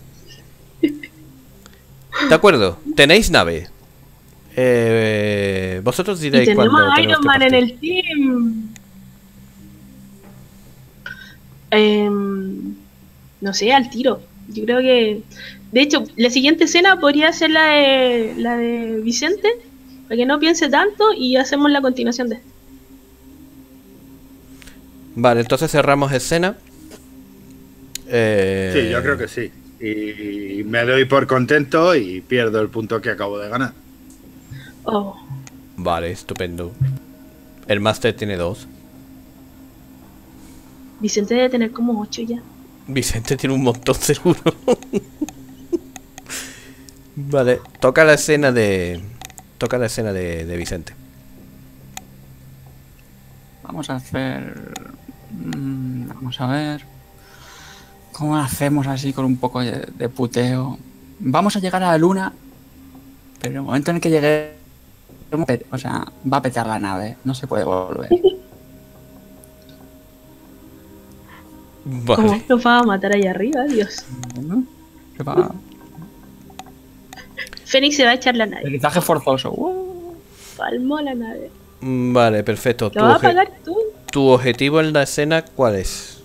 De acuerdo, tenéis nave. Eh, vosotros Y diréis tenemos cuándo a tenemos Iron que Man en partir. el team. Em, no sé, al tiro. Yo creo que... De hecho, la siguiente escena podría ser la de, la de Vicente, para que no piense tanto y hacemos la continuación de esto. Vale, entonces cerramos escena. Eh, Sí, yo creo que sí. Y me doy por contento y pierdo el punto que acabo de ganar. Oh, Vale, estupendo. El máster tiene dos. Vicente debe tener como ocho ya. Vicente tiene un montón seguro. Vale, toca la escena de. Toca la escena de, de Vicente. Vamos a hacer... mm, Vamos a ver... ¿Cómo lo hacemos así con un poco de, de puteo? Vamos a llegar a la luna, pero en el momento en el que llegue... O sea, va a petar la nave, no se puede volver. ¿Cómo Vale. nos va a matar allá arriba? Dios. ¿No? Se va- Fénix se va a echar la nave. Aterrizaje forzoso. Uh. Palmó la nave. Mm, Vale, perfecto. Tu, ¿Lo vas a obje- pagar tú? tu objetivo en la escena, ¿cuál es?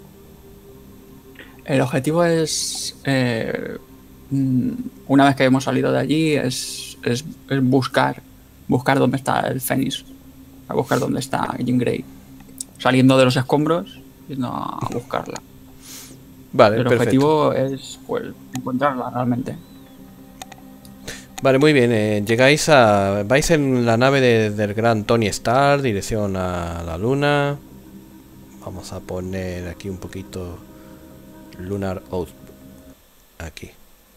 El objetivo es, eh, mm, una vez que hemos salido de allí, es, es, es buscar, buscar dónde está el Fénix, a buscar dónde está Jean Grey, saliendo de los escombros, yendo a buscarla. Vale, El perfecto. objetivo es, pues, encontrarla realmente. Vale, muy bien. eh, llegáis a... Vais en la nave de- del gran Tony Stark, dirección a la luna. Vamos a poner aquí un poquito Lunar Outpost. Aquí.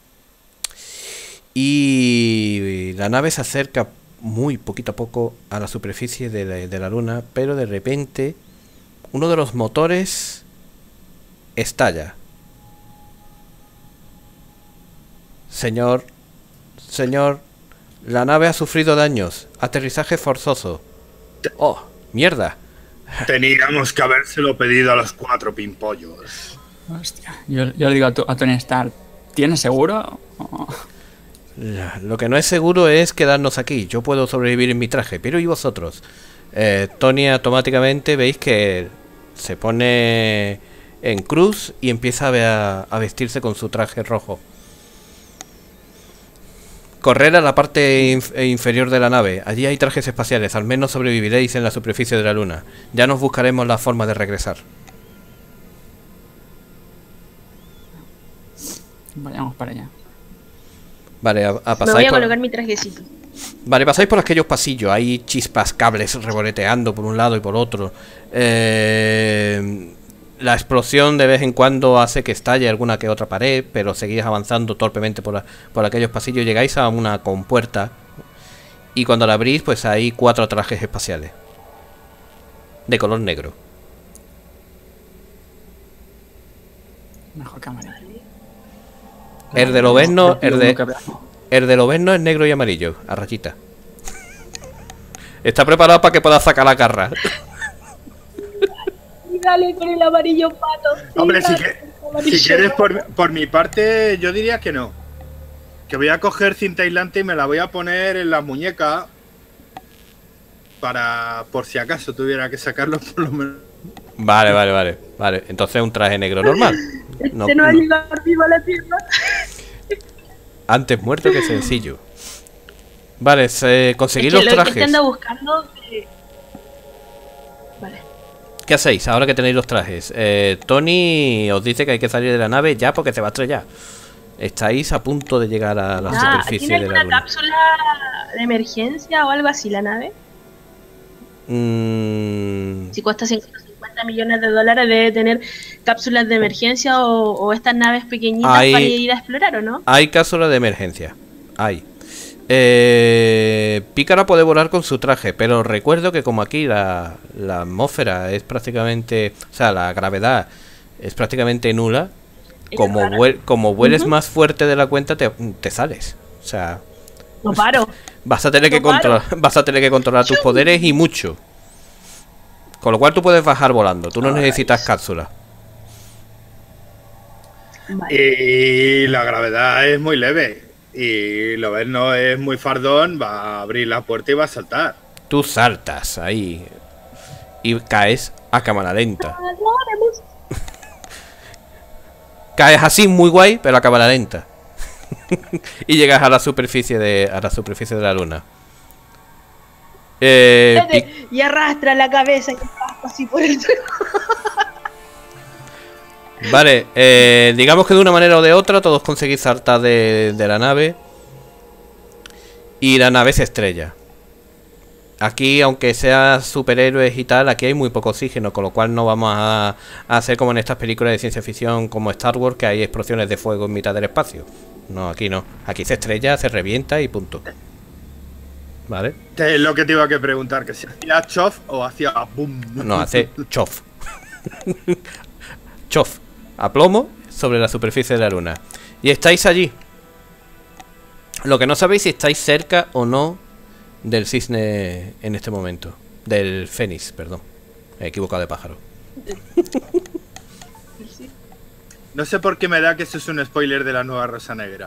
Y la nave se acerca muy poquito a poco a la superficie de la, de la luna, pero de repente uno de los motores estalla. Señor, señor, la nave ha sufrido daños. Aterrizaje forzoso. Oh, mierda. Teníamos que habérselo pedido a los cuatro pimpollos. Hostia. Yo, yo le digo a, tu- a Tony Stark, ¿tienes seguro? Oh, La- Lo que no es seguro es quedarnos aquí. Yo puedo sobrevivir en mi traje, pero ¿y vosotros? Eh, Tony automáticamente veis que se pone en cruz y empieza a, ve- a- a vestirse con su traje rojo. Correr a la parte inf- eh, inferior de la nave. Allí hay trajes espaciales. Al menos sobreviviréis en la superficie de la luna. Ya nos buscaremos la forma de regresar. vayamos para allá. Vale, a, a Me voy pasáis a por... colocar mi trajecito. Vale, pasáis por aquellos pasillos. Hay chispas, cables revoloteando por un lado y por otro. Eh, la explosión de vez en cuando hace que estalle alguna que otra pared, pero seguís avanzando torpemente por, la- por aquellos pasillos. Llegáis a una compuerta y cuando la abrís, pues hay cuatro trajes espaciales de color negro. Mejor cámara. El de Lobezno, el de, Uno que habla- el de Lobezno es negro y amarillo, a rayita. Está preparado para que pueda sacar la garra. Y dale con el amarillo pato. sí, Hombre, si, dale que- con el amarillo. si quieres, por, por mi parte, yo diría que no. Que voy a coger cinta aislante y me la voy a poner en la muñeca. Para, por si acaso tuviera que sacarlo, por lo menos. Vale, vale, vale. Vale, entonces un traje negro normal. No- Este no, ha no- llegado arriba a la tierra. Antes muerto que sencillo. Vale, se, conseguir Es que los lo que te trajes. anda buscando. eh, Vale. ¿Qué hacéis ahora que tenéis los trajes? Eh, Tony os dice que hay que salir de la nave ya porque se va a estrellar. Estáis a punto de llegar a la Ah, superficie ¿tiene de la alguna luna. cápsula de emergencia o algo así la nave? Mm, Si cuesta ciento cincuenta millones de dólares, debe tener cápsulas de emergencia o, o estas naves pequeñitas Hay- para ir a explorar, ¿o no? hay cápsula de emergencia. Hay. Eh, Pícara puede volar con su traje, pero recuerdo que como aquí la, la atmósfera es prácticamente, o sea, la gravedad es prácticamente nula, Es como, raro. vuel- como vueles Ujú. más fuerte de la cuenta te, te sales. O sea, No paro. vas a tener que No paro. controlar, vas a tener que controlar tus poderes y mucho. Con lo cual tú puedes bajar volando, tú no Alright. necesitas cápsula. Vale. Y la gravedad es muy leve. Y lo ves, no es muy fardón. Va a abrir la puerta y va a saltar. Tú saltas ahí y caes a cámara lenta. Caes así muy guay, pero a cámara lenta. Y llegas a la superficie de a la superficie de la luna. Eh, Pi- Espérate, y arrastra la cabeza y pasa así por el suelo. vale, eh, digamos que de una manera o de otra todos conseguís saltar de, de la nave y la nave se estrella. Aquí, aunque sea superhéroes y tal, aquí hay muy poco oxígeno, con lo cual no vamos a, a hacer como en estas películas de ciencia ficción como Star Wars, que hay explosiones de fuego en mitad del espacio. No, aquí no. Aquí se estrella, se revienta y punto. ¿Vale? Es lo que te iba a que preguntar. Que si hacía chof o hacía boom. No, hace chof. Chof. A plomo sobre la superficie de la luna. Y estáis allí. Lo que no sabéis si estáis cerca o no del cisne en este momento. Del fénix, perdón. Me he equivocado de pájaro. No sé por qué me da que eso es un spoiler de la nueva Rosa Negra.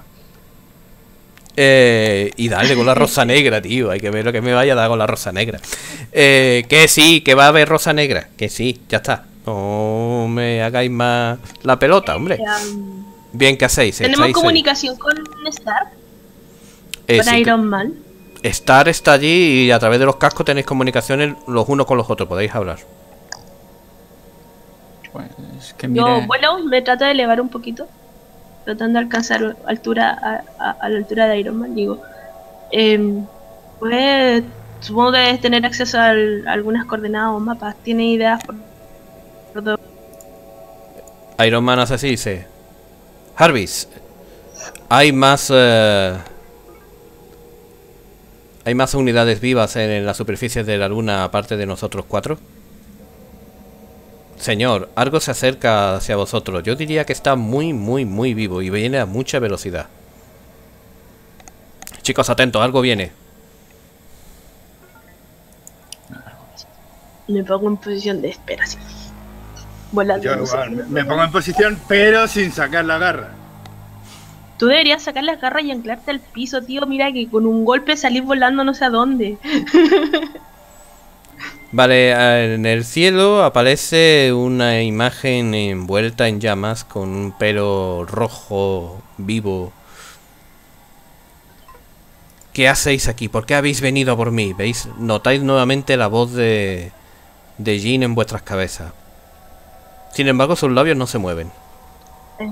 Eh, y dale con la rosa negra, tío. Hay que ver lo que me vaya a dar con la rosa negra. Eh, que sí, que va a haber rosa negra. Que sí, ya está. No me hagáis más la pelota, hombre. Um, Bien, ¿qué hacéis? ¿Tenemos ¿Estáis ahí? comunicación con Stark? Eh, ¿Con sí, Iron Man? Star está allí y a través de los cascos tenéis comunicaciones los unos con los otros, podéis hablar. Pues que mire. Yo vuelo, me trato de elevar un poquito, tratando de alcanzar altura a, a- a la altura de Iron Man. Digo, Eh, pues supongo que debes tener acceso al- a algunas coordenadas o mapas. ¿Tiene ideas por, por dónde? Iron Man hace así y dice: Jarvis, hay más... eh, ¿hay más unidades vivas en, en la superficie de la luna aparte de nosotros cuatro? Señor, algo se acerca hacia vosotros. Yo diría que está muy, muy, muy vivo y viene a mucha velocidad. Chicos, atentos, algo viene. Me pongo en posición de espera, sí. Volando. Yo no sé. igual, me- me pongo en posición, pero sin sacar la garra. Tú deberías sacar las garras y anclarte al piso, tío. Mira que con un golpe salís volando no sé a dónde. Vale, eh, en el cielo aparece una imagen envuelta en llamas con un pelo rojo vivo. ¿Qué hacéis aquí? ¿Por qué habéis venido a por mí? ¿Veis? Notáis nuevamente la voz de, de Jean en vuestras cabezas. Sin embargo, sus labios no se mueven. Eh,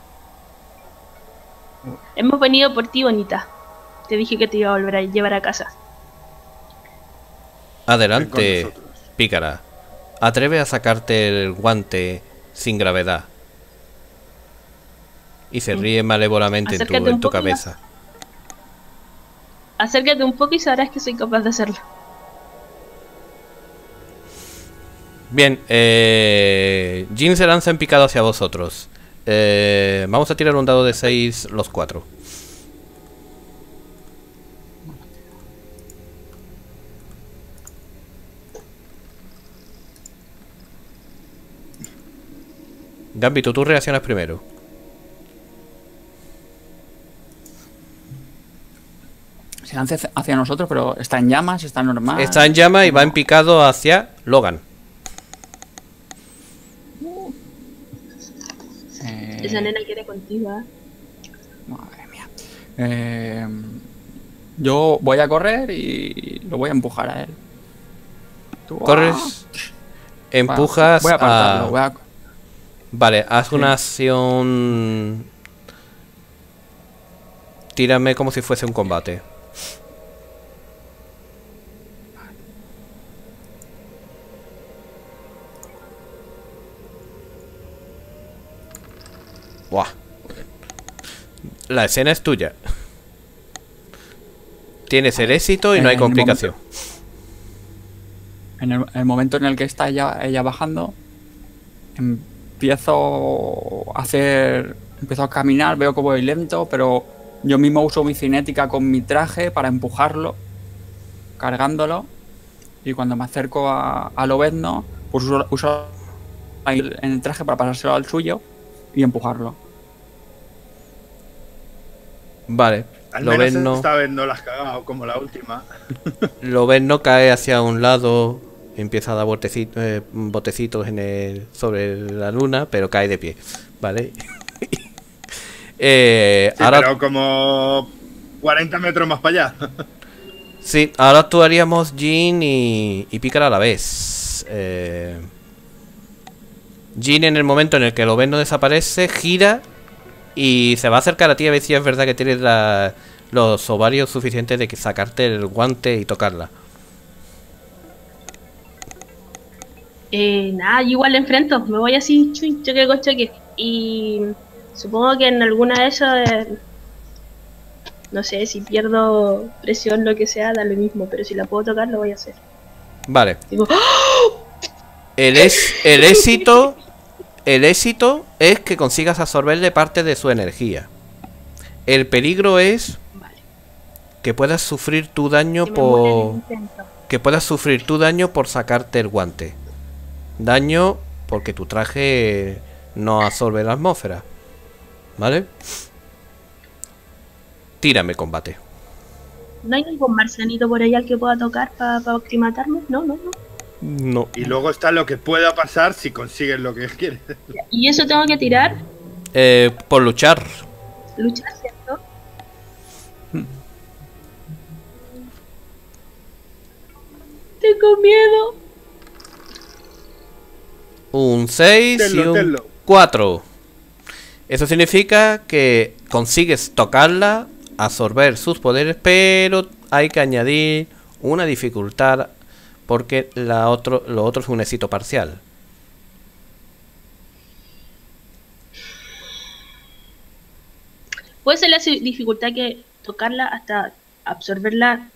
Hemos venido por ti, bonita. Te dije que te iba a volver a llevar a casa. Ven con Adelante, nosotros. pícara. Atreve a sacarte el guante sin gravedad. Y se ríe malévolamente en tu, Acércate un en tu poco más. cabeza. Acércate un poco y sabrás que soy capaz de hacerlo. Bien, eh, Jin se lanza en picado hacia vosotros. Eh, vamos a tirar un dado de seis los cuatro. Gambito, tú reaccionas primero. Se lanza hacia- hacia nosotros, pero está en llamas, está normal. Está en llama y va en picado hacia Logan. Eh, Esa nena quiere contigo, ¿eh? Madre mía. Eh, yo voy a correr y lo voy a empujar a él. Tú, Corres, ah, empujas voy a apartarlo, a... voy a- Vale, haz Sí. una acción... Tírame como si fuese un combate. Buah. La escena es tuya. Tienes el éxito y no Eh, hay en el complicación. En el, el momento en el que está ella, ella bajando, empiezo a hacer. Empiezo a caminar, veo que voy lento, pero yo mismo uso mi cinética con mi traje para empujarlo, cargándolo. Y cuando me acerco a, a Lobezno, pues uso, uso el- en el traje para pasárselo al suyo y empujarlo. Vale. Al Lo menos ven, no. esta vez no la has cagado como la última. Lo ves, no cae hacia un lado, empieza a dar botecitos, eh, botecitos en el, sobre la luna, pero cae de pie, ¿vale? eh, Sí, ahora, pero como cuarenta metros más para allá. sí, ahora actuaríamos Jean y, y Pícara a la vez. Eh, Jean, en el momento en el que lo ves no desaparece, gira y se va a acercar a ti a ver si es verdad que tienes la, los ovarios suficientes de que sacarte el guante y tocarla. Eh, nada, yo igual le enfrento. Me voy así, chuy, choque con choque. Y supongo que en alguna de esas, eh, no sé, si pierdo presión, lo que sea, da lo mismo. Pero si la puedo tocar, lo voy a hacer. Vale. Digo, ¡ah! El, es, el éxito el éxito es que consigas absorberle parte de su energía. El peligro es Vale, que puedas sufrir tu daño que me muera en el por intento. que puedas sufrir tu daño por sacarte el guante. Daño porque tu traje no absorbe la atmósfera. ¿Vale? Tírame combate. ¿No hay ningún marcianito por ahí al que pueda tocar para aclimatarme? No, no, no. No. Y luego está lo que pueda pasar si consigues lo que quieres. ¿Y eso tengo que tirar? Eh, por luchar. Luchar, ¿cierto? Tengo miedo. Un seis y Tenlo, un tenlo. cuatro. Eso significa que consigues tocarla absorber sus poderes, pero hay que añadir una dificultad porque la otro, lo otro es un éxito parcial. Puede ser la si- dificultad que tocarla hasta absorberla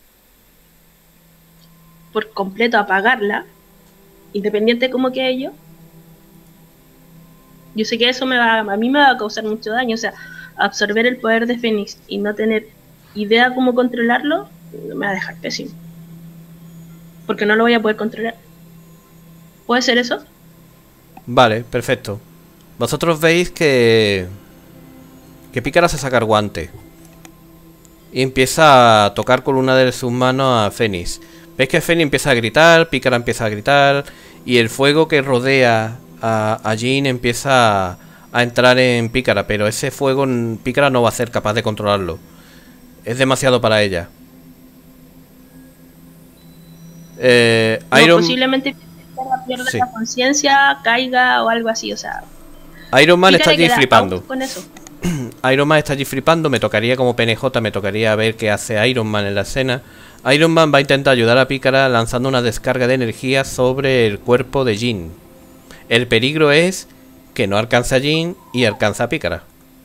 por completo, apagarla, independiente como que ello. Yo sé que eso me va, a mí me va a causar mucho daño, o sea, absorber el poder de Fénix y no tener idea cómo controlarlo, me va a dejar pésimo. Porque no lo voy a poder controlar. ¿Puede ser eso? Vale, perfecto. Vosotros veis que... Que Pícara se saca el guante. Y empieza a tocar con una de sus manos a Fénix. Veis que Fénix empieza a gritar, Pícara empieza a gritar. Y el fuego que rodea a, a Jean empieza a, a entrar en Pícara. Pero ese fuego Pícara no va a ser capaz de controlarlo. Es demasiado para ella. Eh, No, Iron... posiblemente pierda Sí. la conciencia, caiga o algo así, o sea. Iron Man Pícara está allí queda flipando. out con eso. Iron Man está allí flipando. Me tocaría como P N J, me tocaría ver qué hace Iron Man en la escena. Iron Man va a intentar ayudar a Pícara lanzando una descarga de energía sobre el cuerpo de Jean. El peligro es que no alcance a Jean y alcanza a Pícara.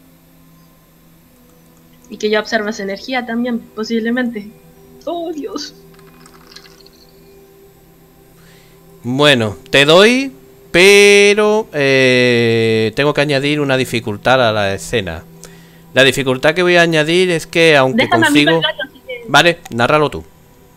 Y que yo absorba esa energía también, posiblemente. Oh, Dios. Bueno, te doy, pero eh, tengo que añadir una dificultad a la escena. La dificultad que voy a añadir es que aunque Déjame a mí consigo... para el gato, así que- Vale, nárralo tú.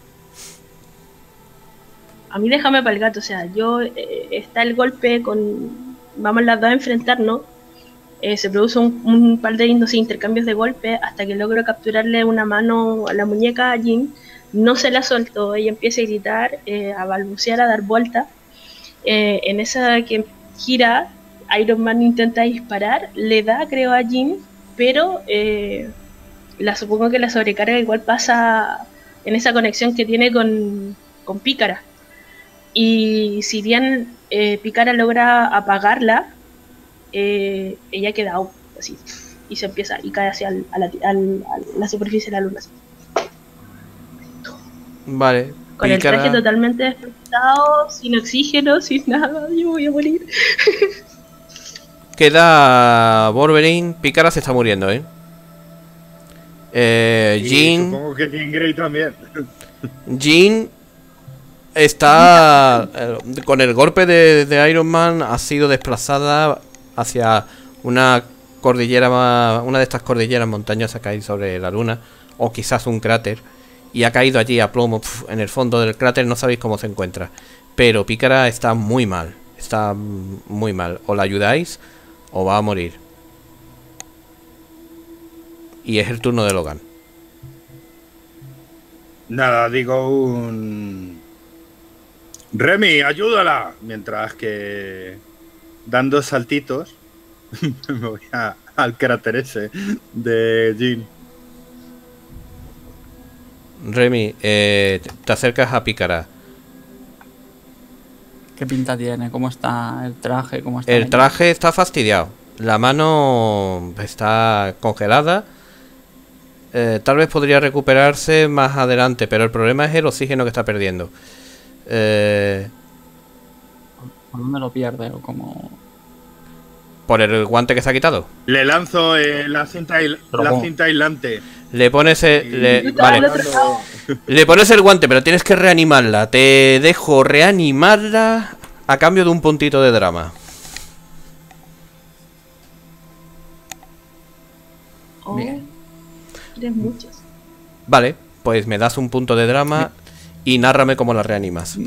A mí déjame para el gato, o sea, yo eh, está el golpe con... Vamos las dos a enfrentarnos. Eh, se produce un, un par de no sé, intercambios de golpe hasta que logro capturarle una mano a la muñeca a Jean. No se la suelto, ella empieza a gritar, eh, a balbucear, a dar vueltas. Eh, en esa que gira, Iron Man intenta disparar, le da creo a Jean, pero eh, la supongo que la sobrecarga igual pasa en esa conexión que tiene con, con Pícara. Y si bien eh, Pícara logra apagarla, eh, ella queda out, así, y se empieza y cae hacia el- a, la, al- a la superficie de la luna, así, Vale, con el traje Pícara... totalmente despertado, sin oxígeno, sin nada. Yo voy a morir. Queda Wolverine. Pícara se está muriendo, ¿eh? Eh, Y Jean... supongo que Jean Grey también. Jean está eh, con el golpe de, de Iron Man, ha sido desplazada hacia una cordillera más, una de estas cordilleras montañosas que hay sobre la luna, o quizás un cráter, y ha caído allí a plomo pf, en el fondo del cráter. No sabéis cómo se encuentra, pero Pícara está muy mal, está muy mal. O la ayudáis o va a morir. Y es el turno de Logan. Nada, digo un... Remy, ayúdala. Mientras que dando saltitos me voy a- al cráter ese de Jean. Remy, eh, te acercas a Pícara. ¿Qué pinta tiene? ¿Cómo está el traje? ¿Cómo está El ella? traje está fastidiado. La mano está congelada. Eh, tal vez podría recuperarse más adelante, pero el problema es el oxígeno que está perdiendo. Eh, ¿Por dónde lo pierde? ¿O cómo? por el guante que se ha quitado. Le lanzo eh, la, cinta aisl- Pero la ¿cómo? cinta aislante. Le pones el, Y- le, y Estaba al vale, otro lado. le pones el guante, pero tienes que reanimarla. Te dejo reanimarla a cambio de un puntito de drama. Oh, Bien. eres muchos. Vale, pues me das un punto de drama y nárrame cómo la reanimas.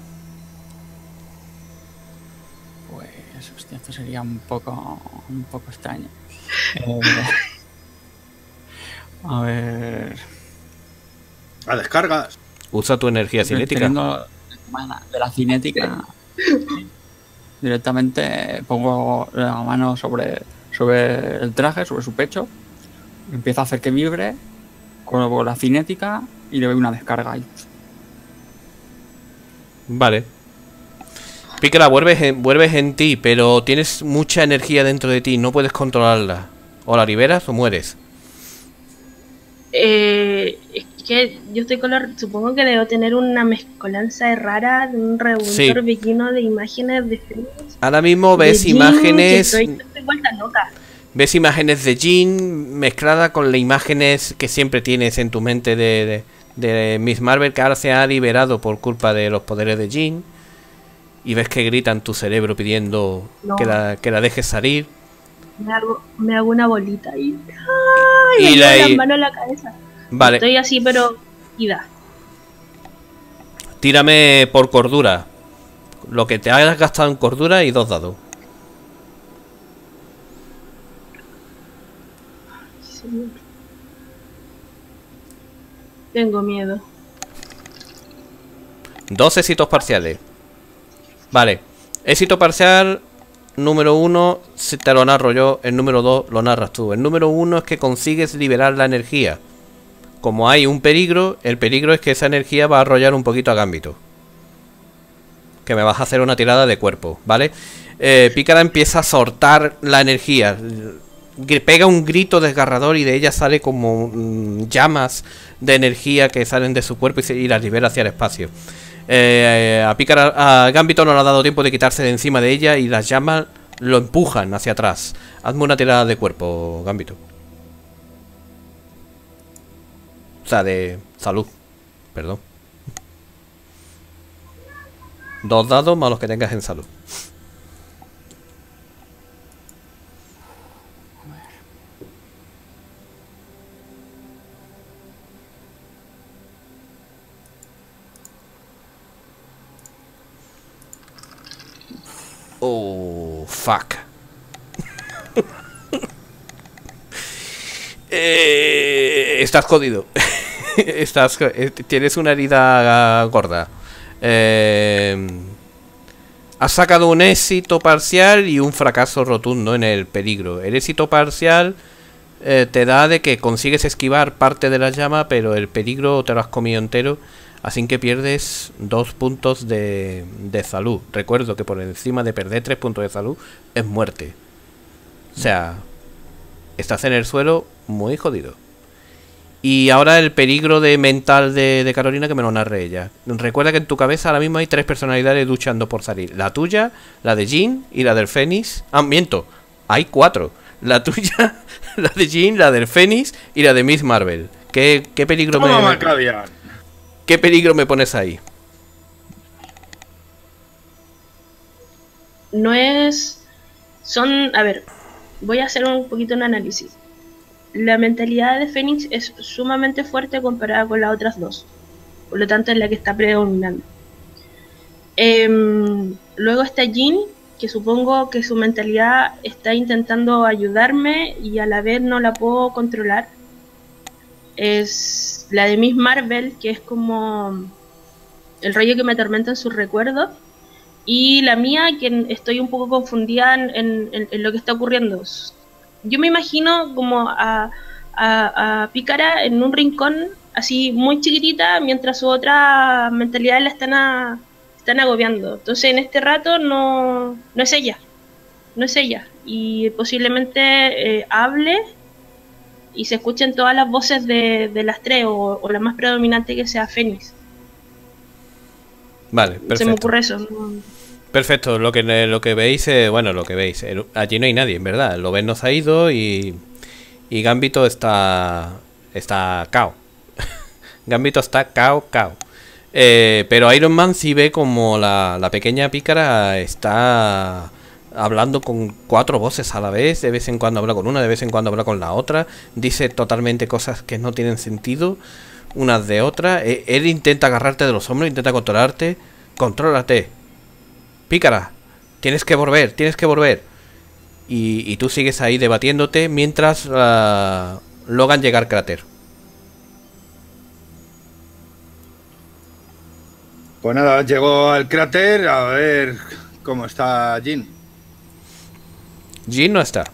Pues, hostia, esto sería un poco, un poco extraño. Eh, a ver... A descargas. Usa tu energía cinética. Teniendo el tema de la cinética, directamente pongo la mano sobre, sobre el traje, sobre su pecho, empiezo a hacer que vibre con la cinética y le doy una descarga ahí. Vale. Pícara, vuelves en, vuelves en ti, pero tienes mucha energía dentro de ti, no puedes controlarla. O la liberas o mueres. Eh, es que yo estoy con la... Supongo que debo tener una mezcolanza rara de un revoltor Sí. lleno de imágenes de Fénix. Ahora mismo ves de Jin, imágenes... que estoy, estoy vuelta loca. Ves imágenes de Jean mezclada con las imágenes que siempre tienes en tu mente de, de, de Miss Marvel, que ahora se ha liberado por culpa de los poderes de Jean. Y ves que gritan tu cerebro pidiendo No. que, la, que la dejes salir. Me hago, me hago una bolita y... ¡Ay! Y Me la- llevo las manos en la cabeza. Vale, Estoy así, pero... ida. tírame por cordura. Lo que te hayas gastado en cordura y dos dados. Señor. Tengo miedo. Dos éxitos parciales. Vale. Éxito parcial número uno, si te lo narro yo. El número dos lo narras tú. El número uno es que consigues liberar la energía. Como hay un peligro, el peligro es que esa energía va a arrollar un poquito a Gambito. Que me vas a hacer una tirada de cuerpo, ¿vale? Eh, Pícara empieza a soltar la energía. Gr- Pega un grito desgarrador y de ella sale como mm, llamas de energía que salen de su cuerpo y, se, y las libera hacia el espacio. Eh, a Pícara, a Gambito no le ha dado tiempo de quitarse de encima de ella y las llamas lo empujan hacia atrás. Hazme una tirada de cuerpo, Gambito. O sea, de salud. Perdón. Dos dados más los que tengas en salud. Oh, fuck. eh, estás jodido. estás, eh, tienes una herida gorda. Eh, has sacado un éxito parcial y un fracaso rotundo en el peligro. El éxito parcial eh, te da de que consigues esquivar parte de la llama, pero el peligro te lo has comido entero. Así que pierdes dos puntos de, de salud. Recuerdo que por encima de perder tres puntos de salud es muerte. O sea, estás en el suelo muy jodido. Y ahora el peligro de mental de, de Carolina, que me lo narre ella. Recuerda que en tu cabeza ahora mismo hay tres personalidades luchando por salir. La tuya, la de Jean y la del Fénix. Ah, miento. Hay cuatro. La tuya, la de Jean, la del Fénix y la de Miss Marvel. ¿Qué, qué peligro Toma, me... Malkavian. ¿Qué peligro me pones ahí? No es... Son... A ver, voy a hacer un poquito un análisis. La mentalidad de Fénix es sumamente fuerte comparada con las otras dos. Por lo tanto es la que está predominando. Em, luego está Jean, que supongo que su mentalidad está intentando ayudarme y a la vez no la puedo controlar. Es la de Miss Marvel, que es como el rollo que me atormenta en sus recuerdos. Y la mía, que estoy un poco confundida en, en, en lo que está ocurriendo. Yo me imagino como a, a, a Pícara en un rincón así muy chiquitita, mientras sus otras mentalidades la están, a, están agobiando. Entonces en este rato no, no es ella, no es ella. Y posiblemente eh, hable y se escuchen todas las voces de, de las tres, o, o la más predominante que sea Fénix. Vale, perfecto. Se me ocurre eso. ¿no? Perfecto, lo que lo que veis, eh, bueno, lo que veis, eh, allí no hay nadie, en verdad. Loben nos ha ido y y Gambito está está cao. Gambito está cao, cao. Eh, pero Iron Man sí ve como la, la pequeña Pícara está hablando con cuatro voces a la vez. De vez en cuando habla con una, de vez en cuando habla con la otra. Dice totalmente cosas que no tienen sentido unas de otras. Eh, él intenta agarrarte de los hombros, intenta controlarte. Contrólate. Pícara, tienes que volver, tienes que volver. Y, y tú sigues ahí debatiéndote mientras uh, Logan llega al cráter. Pues nada, llegó al cráter a ver cómo está Jean. Jean no está.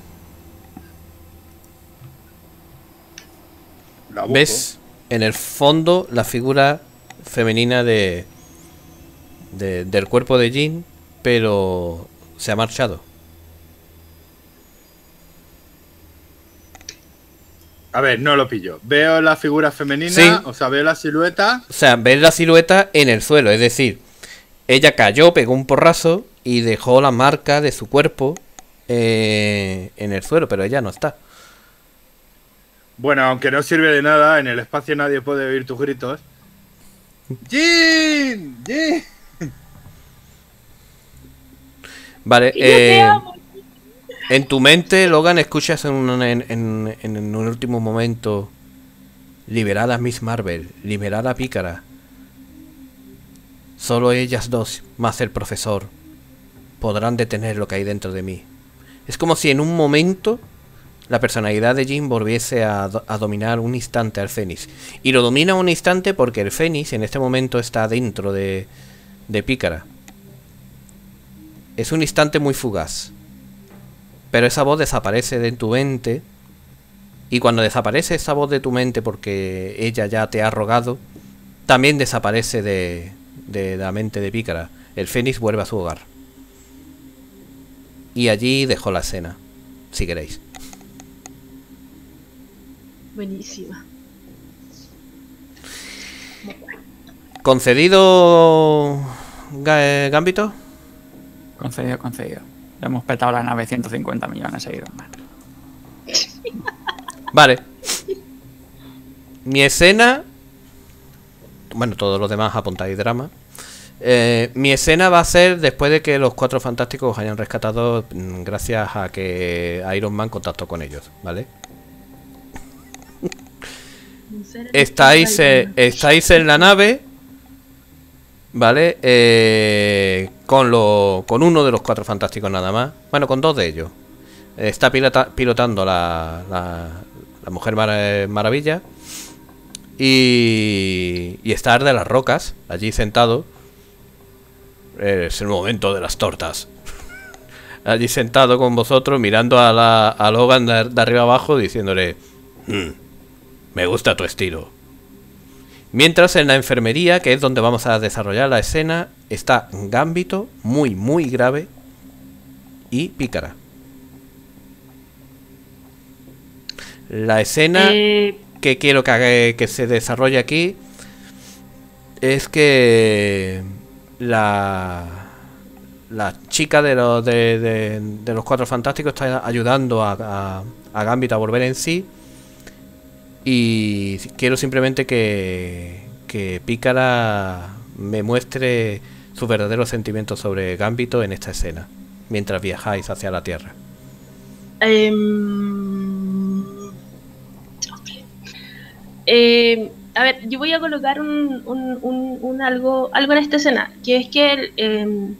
La busco. ¿Ves en el fondo la figura femenina de, de del cuerpo de Jean, pero se ha marchado? A ver, no lo pillo. Veo la figura femenina, Sí. o sea, veo la silueta. O sea, ves la silueta en el suelo, es decir, ella cayó, pegó un porrazo y dejó la marca de su cuerpo eh, en el suelo, pero ella no está. Bueno, aunque no sirve de nada, en el espacio nadie puede oír tus gritos. ¡Jin! ¡Jin! Vale, Y yo te eh, amo. en tu mente, Logan, escuchas en un, en, en- en un último momento: liberad a Miss Marvel, liberad a Pícara. Solo ellas dos, más el profesor, podrán detener lo que hay dentro de mí. Es como si en un momento la personalidad de Jin volviese a, do- a dominar un instante al Fénix. Y lo domina un instante porque el Fénix en este momento está dentro de, de Pícara. Es un instante muy fugaz. Pero esa voz desaparece de tu mente. Y cuando desaparece esa voz de tu mente porque ella ya te ha rogado, también desaparece de, de la mente de Pícara. El Fénix vuelve a su hogar. Y allí dejó la escena, si queréis. Buenísima. ¿Concedido Ga- eh, Gambito? Concedido, concedido. Le hemos petado la nave ciento cincuenta millones seguidos más. Vale. Mi escena... Bueno, todos los demás apuntáis drama. Eh, mi escena va a ser después de que los Cuatro Fantásticos os hayan rescatado, mm, gracias a que Iron Man contactó con ellos, ¿vale? Un ser Estáis, eh, espiritual, estáis en la nave, ¿vale? Eh, con, lo, con uno de los Cuatro Fantásticos nada más. Bueno, con dos de ellos. Está pilota- pilotando la, la, la Mujer Mara- Maravilla. Y, y estar de las rocas, allí sentado. Es el momento de las tortas. Allí sentado con vosotros, mirando a, la, a Logan de, de arriba abajo, diciéndole: "Mm, me gusta tu estilo". Mientras en la enfermería, que es donde vamos a desarrollar la escena, está Gambito, muy, muy grave, y Pícara. La escena Eh, que quiero que, haga- que se desarrolle aquí es que la la chica de los de, de- de los Cuatro Fantásticos está ayudando a, a, a Gambito a volver en sí, y quiero simplemente que que Pícara me muestre sus verdaderos sentimientos sobre Gambito en esta escena mientras viajáis hacia la Tierra. Em, ok. Eh, a ver, yo voy a colocar un, un, un, un algo, algo en esta escena, que es que el, em,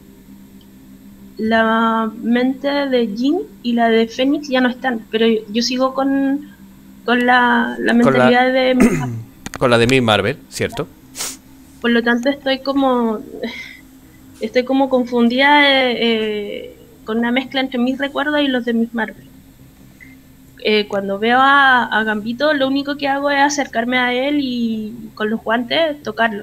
la mente de Jin y la de Fénix ya no están, pero yo, yo sigo con, con la, la Con la- mentalidad de... Con la de Miss Marvel, ¿cierto? Por lo tanto estoy como... Estoy como confundida eh, eh, con una mezcla entre mis recuerdos y los de Miss Marvel. Eh, cuando veo a, a Gambito, lo único que hago es acercarme a él y con los guantes tocarlo.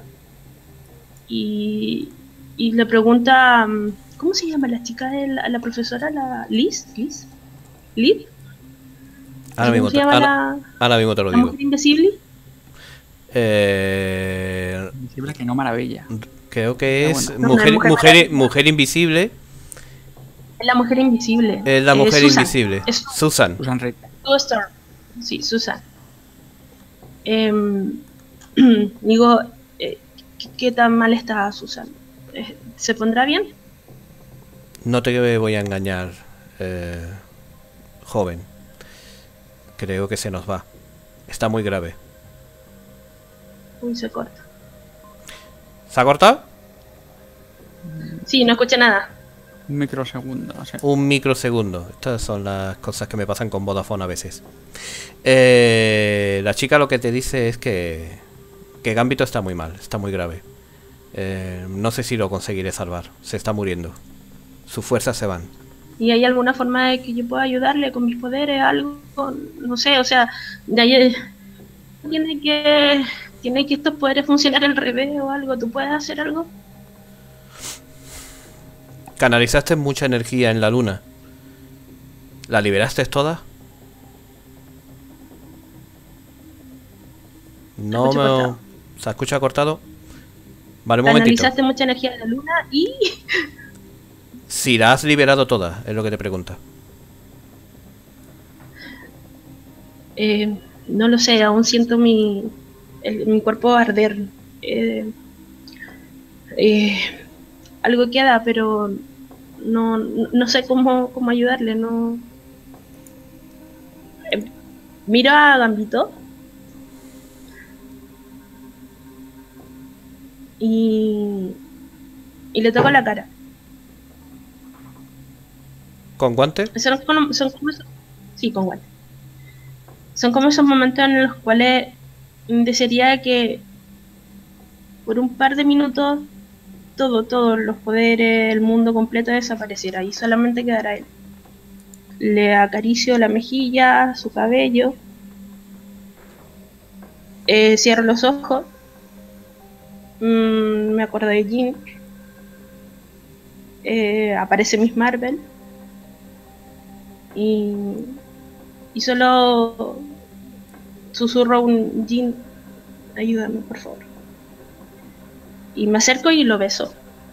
Y, y le pregunta, mm, ¿cómo se llama la chica de la, la profesora? La Liz, Liz, Liz. Ahora mismo, ¿Cómo se te, llama ahora, la, ahora mismo te lo la digo. mujer invisible? Eh, Invisible que no maravilla. creo que Ah, es bueno. mujer, Mujer mujer, Maravilla. mujer invisible. Es la mujer invisible. Es la Eh, mujer Susan. invisible. Es Susan. Susan Reed. Sue Storm. Sí, Susan. Em, digo, eh, ¿qué, qué tan mal está Susan? Eh, ¿Se pondrá bien? No te voy a engañar, eh, joven. Creo que se nos va. Está muy grave. Uy, se corta. ¿Se ha cortado? Sí, no escuché nada. Un microsegundo. O sea, Un microsegundo. Estas son las cosas que me pasan con Vodafone a veces. Eh, la chica lo que te dice es que, que Gambito está muy mal, está muy grave. Eh, no sé si lo conseguiré salvar. Se está muriendo. Sus fuerzas se van. ¿Y hay alguna forma de que yo pueda ayudarle con mis poderes? Algo, no sé, o sea, de ahí tiene que tiene que estos poderes funcionar al revés o algo. ¿Tú puedes hacer algo? Canalizaste mucha energía en la luna. ¿La liberaste toda? No escucha me... cortado. ¿Se escucha cortado? Vale, un momentito. Analizaste mucha energía de la luna y... Si la has liberado toda, es lo que te pregunta. Eh, no lo sé, aún siento mi, el- mi cuerpo arder. Eh, eh, algo queda, pero no, no no sé cómo, cómo ayudarle. No. Eh, miro a Gambito y, y le toco la cara. ¿Con guante? Son como, son como esos- sí, con guante. Son como esos momentos en los cuales desearía que por un par de minutos todo, todos los poderes, el mundo completo desapareciera y solamente quedara él. Le acaricio la mejilla, su cabello, eh, cierro los ojos, mm, me acuerdo de Jean, eh, aparece Miss Marvel y, y solo susurro un Jean, ayúdame por favor. Y me acerco y lo beso.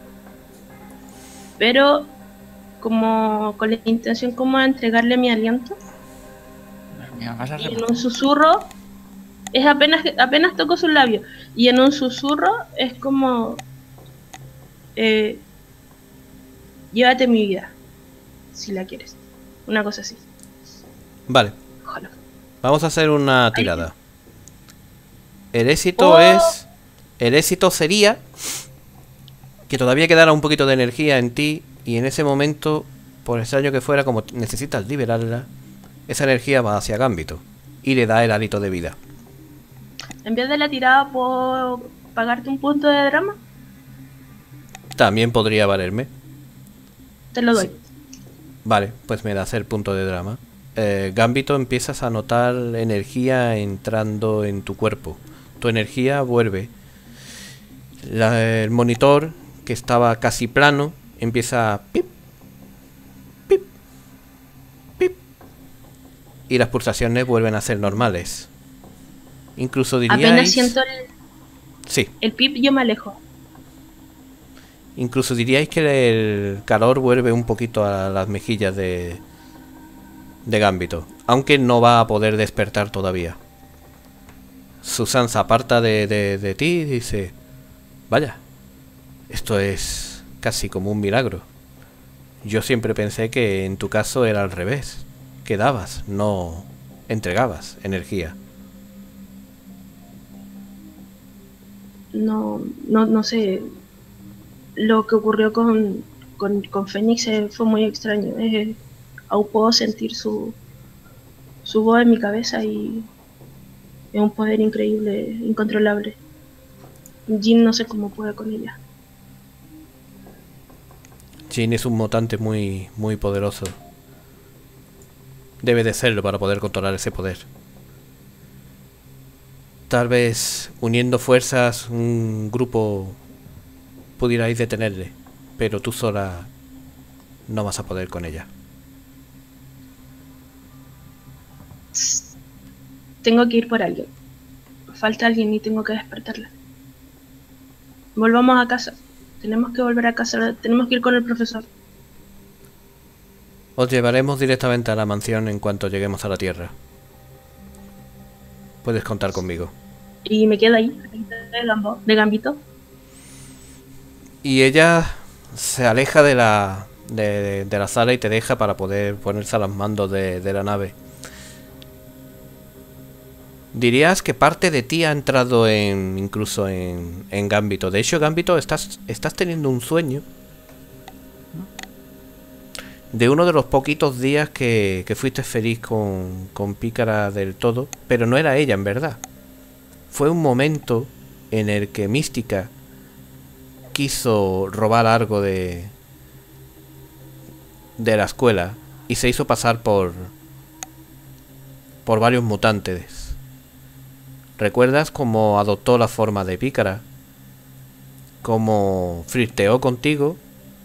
Pero como con la intención como de entregarle mi aliento. Mira, vas a Y en rematar. un susurro es apenas apenas toco sus labios. Y en un susurro es como eh, llévate mi vida, si la quieres. Una cosa así. Vale, Ojalá. vamos a hacer una tirada. El éxito Oh. es... El éxito sería que todavía quedara un poquito de energía en ti y en ese momento, por extraño que fuera, como necesitas liberarla, esa energía va hacia Gambito y le da el hálito de vida. En vez de la tirada, ¿puedo pagarte un punto de drama? También podría valerme. Te lo doy. Sí. Vale, pues me das el punto de drama. Eh, Gambito, empiezas a notar energía entrando en tu cuerpo. Tu energía vuelve. La- el monitor, que estaba casi plano, empieza a pip, pip, pip. Y las pulsaciones vuelven a ser normales. Incluso diríais... Apenas siento el, Sí, el pip, yo me alejo. incluso diríais que el calor vuelve un poquito a las mejillas de, de Gambito. Aunque no va a poder despertar todavía. Susan se aparta de, de, de ti y dice... Vaya, esto es casi como un milagro. Yo siempre pensé que en tu caso era al revés. Que dabas, no entregabas energía. No, no, no sé. Lo que ocurrió con, con, con Fénix eh, fue muy extraño. Eh, aún puedo sentir su, su voz en mi cabeza y es un poder increíble, incontrolable. Jin no sé cómo puede con ella. Jin es un mutante muy, muy poderoso. Debe de serlo para poder controlar ese poder. Tal vez uniendo fuerzas un grupo pudierais detenerle, pero tú sola no vas a poder con ella. Tengo que ir por alguien. Falta alguien y tengo que despertarla. Volvamos a casa. Tenemos que volver a casa. Tenemos que ir con el profesor. Os llevaremos directamente a la mansión en cuanto lleguemos a la Tierra. Puedes contar conmigo. Y me quedo ahí, de, Gambo, de Gambito. Y ella se aleja de la, de, de la sala y te deja para poder ponerse a los mandos de, de la nave. Dirías que parte de ti ha entrado en incluso en, en Gambito. De hecho, Gambito, estás, estás teniendo un sueño de uno de los poquitos días que, que fuiste feliz con, con Pícara del todo. Pero no era ella en verdad. Fue un momento en el que Mística quiso robar algo de de la escuela y se hizo pasar por por varios mutantes. ¿Recuerdas cómo adoptó la forma de Pícara? Cómo flirteó contigo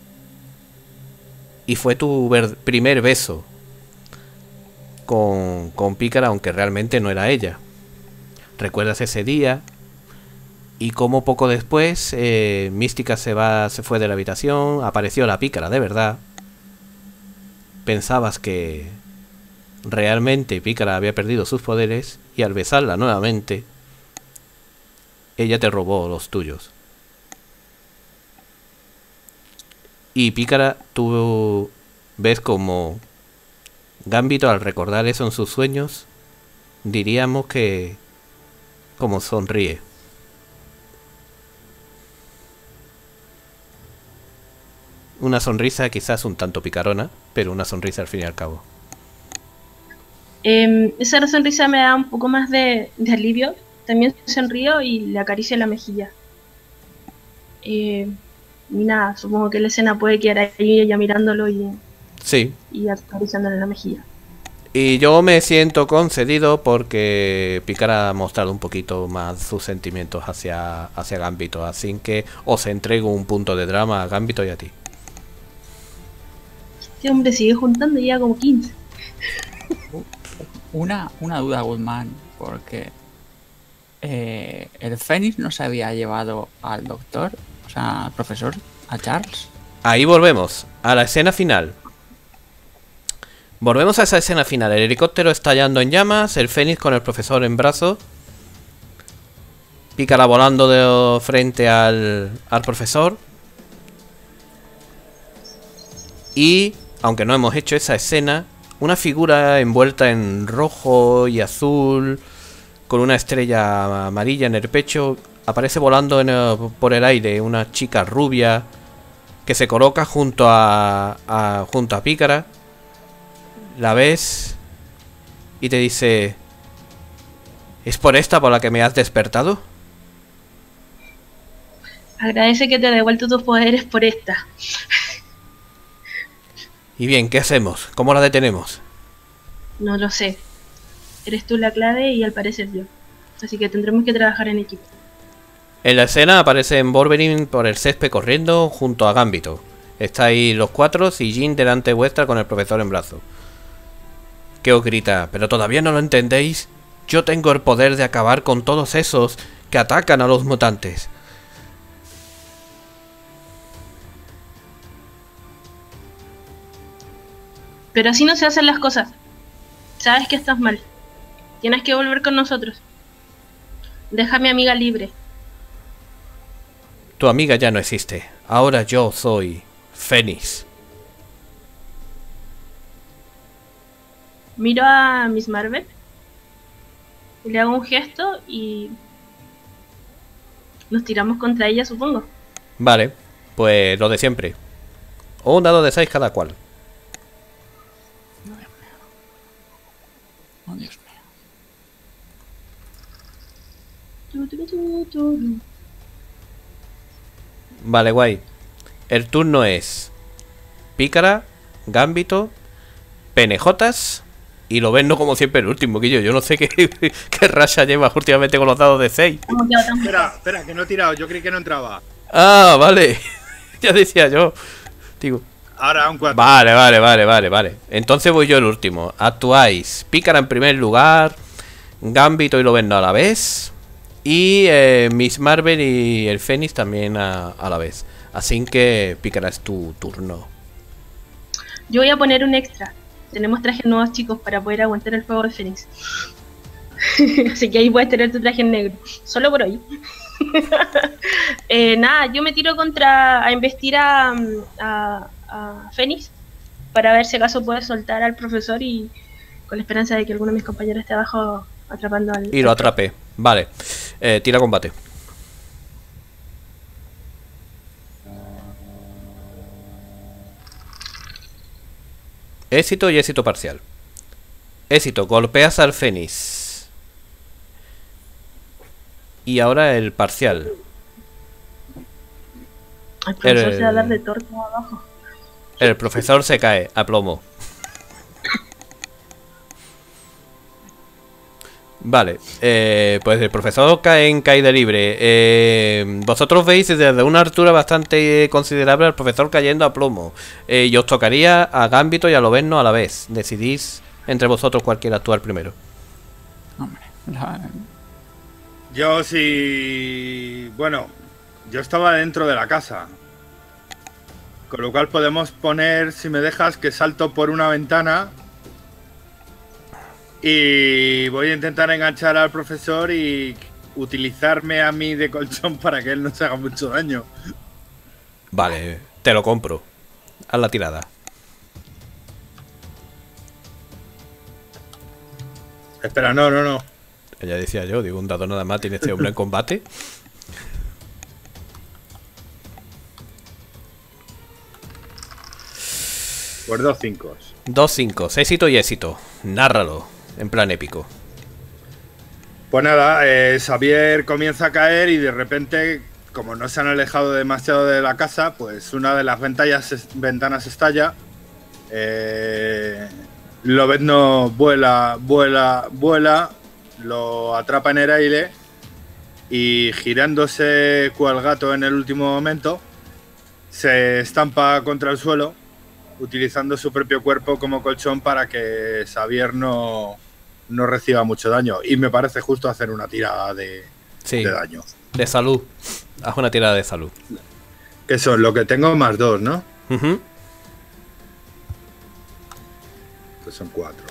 y fue tu ver- primer beso con, con Pícara, aunque realmente no era ella. recuerdas ese día y cómo poco después eh, Mística se va, se fue de la habitación, apareció la pícara de verdad. Pensabas que realmente Pícara había perdido sus poderes y al besarla nuevamente, ella te robó los tuyos. Y Pícara, tú ves como Gambito, al recordar eso en sus sueños, diríamos que como sonríe. Una sonrisa quizás un tanto picarona, pero una sonrisa al fin y al cabo. Eh, esa sonrisa me da un poco más de, de alivio. También sonrío y le acaricio la mejilla. Eh, y nada, supongo que la escena puede quedar ahí ella mirándolo y, sí. y acariciándole la mejilla. Y yo me siento concedido porque Pícara ha mostrado un poquito más sus sentimientos hacia, hacia Gambito. Así que os entrego un punto de drama a Gambito y a ti. Este hombre sigue juntando ya como quince. Una, una duda, Goodman, porque eh, el Fénix no se había llevado al doctor, o sea, al profesor, a Charles. Ahí volvemos, a la escena final. Volvemos a esa escena final. El helicóptero estallando en llamas, el Fénix con el profesor en brazos, Pícara volando de frente al, al profesor. Y, aunque no hemos hecho esa escena, una figura envuelta en rojo y azul, con una estrella amarilla en el pecho, aparece volando en el, por el aire. Una chica rubia que se coloca junto a, a, junto a Pícara. La ves y te dice: ¿es por esta por la que me has despertado? Agradece que te he devuelto tus poderes por esta. Y bien, ¿qué hacemos? ¿Cómo la detenemos? No lo sé. Eres tú la clave y al parecer yo. Así que tendremos que trabajar en equipo. En la escena aparecen Wolverine por el césped corriendo junto a Gambito. Estáis los cuatro y Jean delante vuestra con el profesor en brazo. ¿Qué os grita? ¿Pero todavía no lo entendéis? Yo tengo el poder de acabar con todos esos que atacan a los mutantes. Pero así no se hacen las cosas. Sabes que estás mal. Tienes que volver con nosotros. Deja a mi amiga libre. Tu amiga ya no existe. Ahora yo soy Fénix. Miro a Miss Marvel. Le hago un gesto y nos tiramos contra ella, supongo. Vale, pues lo de siempre. Un dado de seis cada cual. Oh, Dios mío. Tu, tu, tu, tu. Vale, guay. El turno es Pícara, Gambito, Penejotas y lo ven no como siempre el último, que yo, yo no sé qué, qué racha llevas últimamente con los dados de seis. Hemos quedado tan Espera, espera, que no he tirado, yo creí que no entraba. Ah, vale. Ya decía yo. Digo. Ahora un cuatro. Vale, vale, vale, vale, vale. Entonces voy yo el último. Actuáis Pícara en primer lugar, Gambito y Lobezno a la vez, y eh, Miss Marvel y el Fénix también a, a la vez. Así que Pícara, es tu turno. Yo voy a poner un extra. Tenemos trajes nuevos, chicos, para poder aguantar el fuego de Fénix. Así que ahí puedes tener tu traje en negro. Solo por hoy. eh, nada, yo me tiro contra a investir a, a, a Fénix para ver si acaso puede soltar al profesor y con la esperanza de que alguno de mis compañeros esté abajo atrapando al... Y lo atrape. Vale. Eh, tira combate. Éxito y éxito parcial. Éxito, golpeas al Fénix. Y ahora el parcial. El profesor el- se va a dar de torta abajo. El profesor se cae a plomo. Vale, eh, pues el profesor cae en caída libre. Eh, vosotros veis desde una altura bastante considerable al profesor cayendo a plomo. Eh, y os tocaría a Gambito y a Lobezno a la vez. Decidís entre vosotros cuál quiere actuar primero. Hombre, la- Yo sí... Bueno, yo estaba dentro de la casa. Con lo cual podemos poner, si me dejas, que salto por una ventana. Y voy a intentar enganchar al profesor y utilizarme a mí de colchón para que él no se haga mucho daño. Vale, te lo compro. Haz la tirada. Espera, no, no, no. Ya decía yo, digo, un dado nada más tiene este hombre en combate. Pues dos cinco. Dos cinco, éxito y éxito. Nárralo, en plan épico. Pues nada, eh, Xavier comienza a caer y de repente, como no se han alejado demasiado de la casa, pues una de las ventanas, ventanas estalla. Eh, Lobezno vuela, vuela, vuela, lo atrapa en el aire y girándose cual gato en el último momento, se estampa contra el suelo, utilizando su propio cuerpo como colchón para que Xavier no, no reciba mucho daño. Y me parece justo hacer una tirada de, Sí, de daño. de salud. Haz una tirada de salud. Que son lo que tengo más dos, ¿no? Ujú. Pues son cuatro.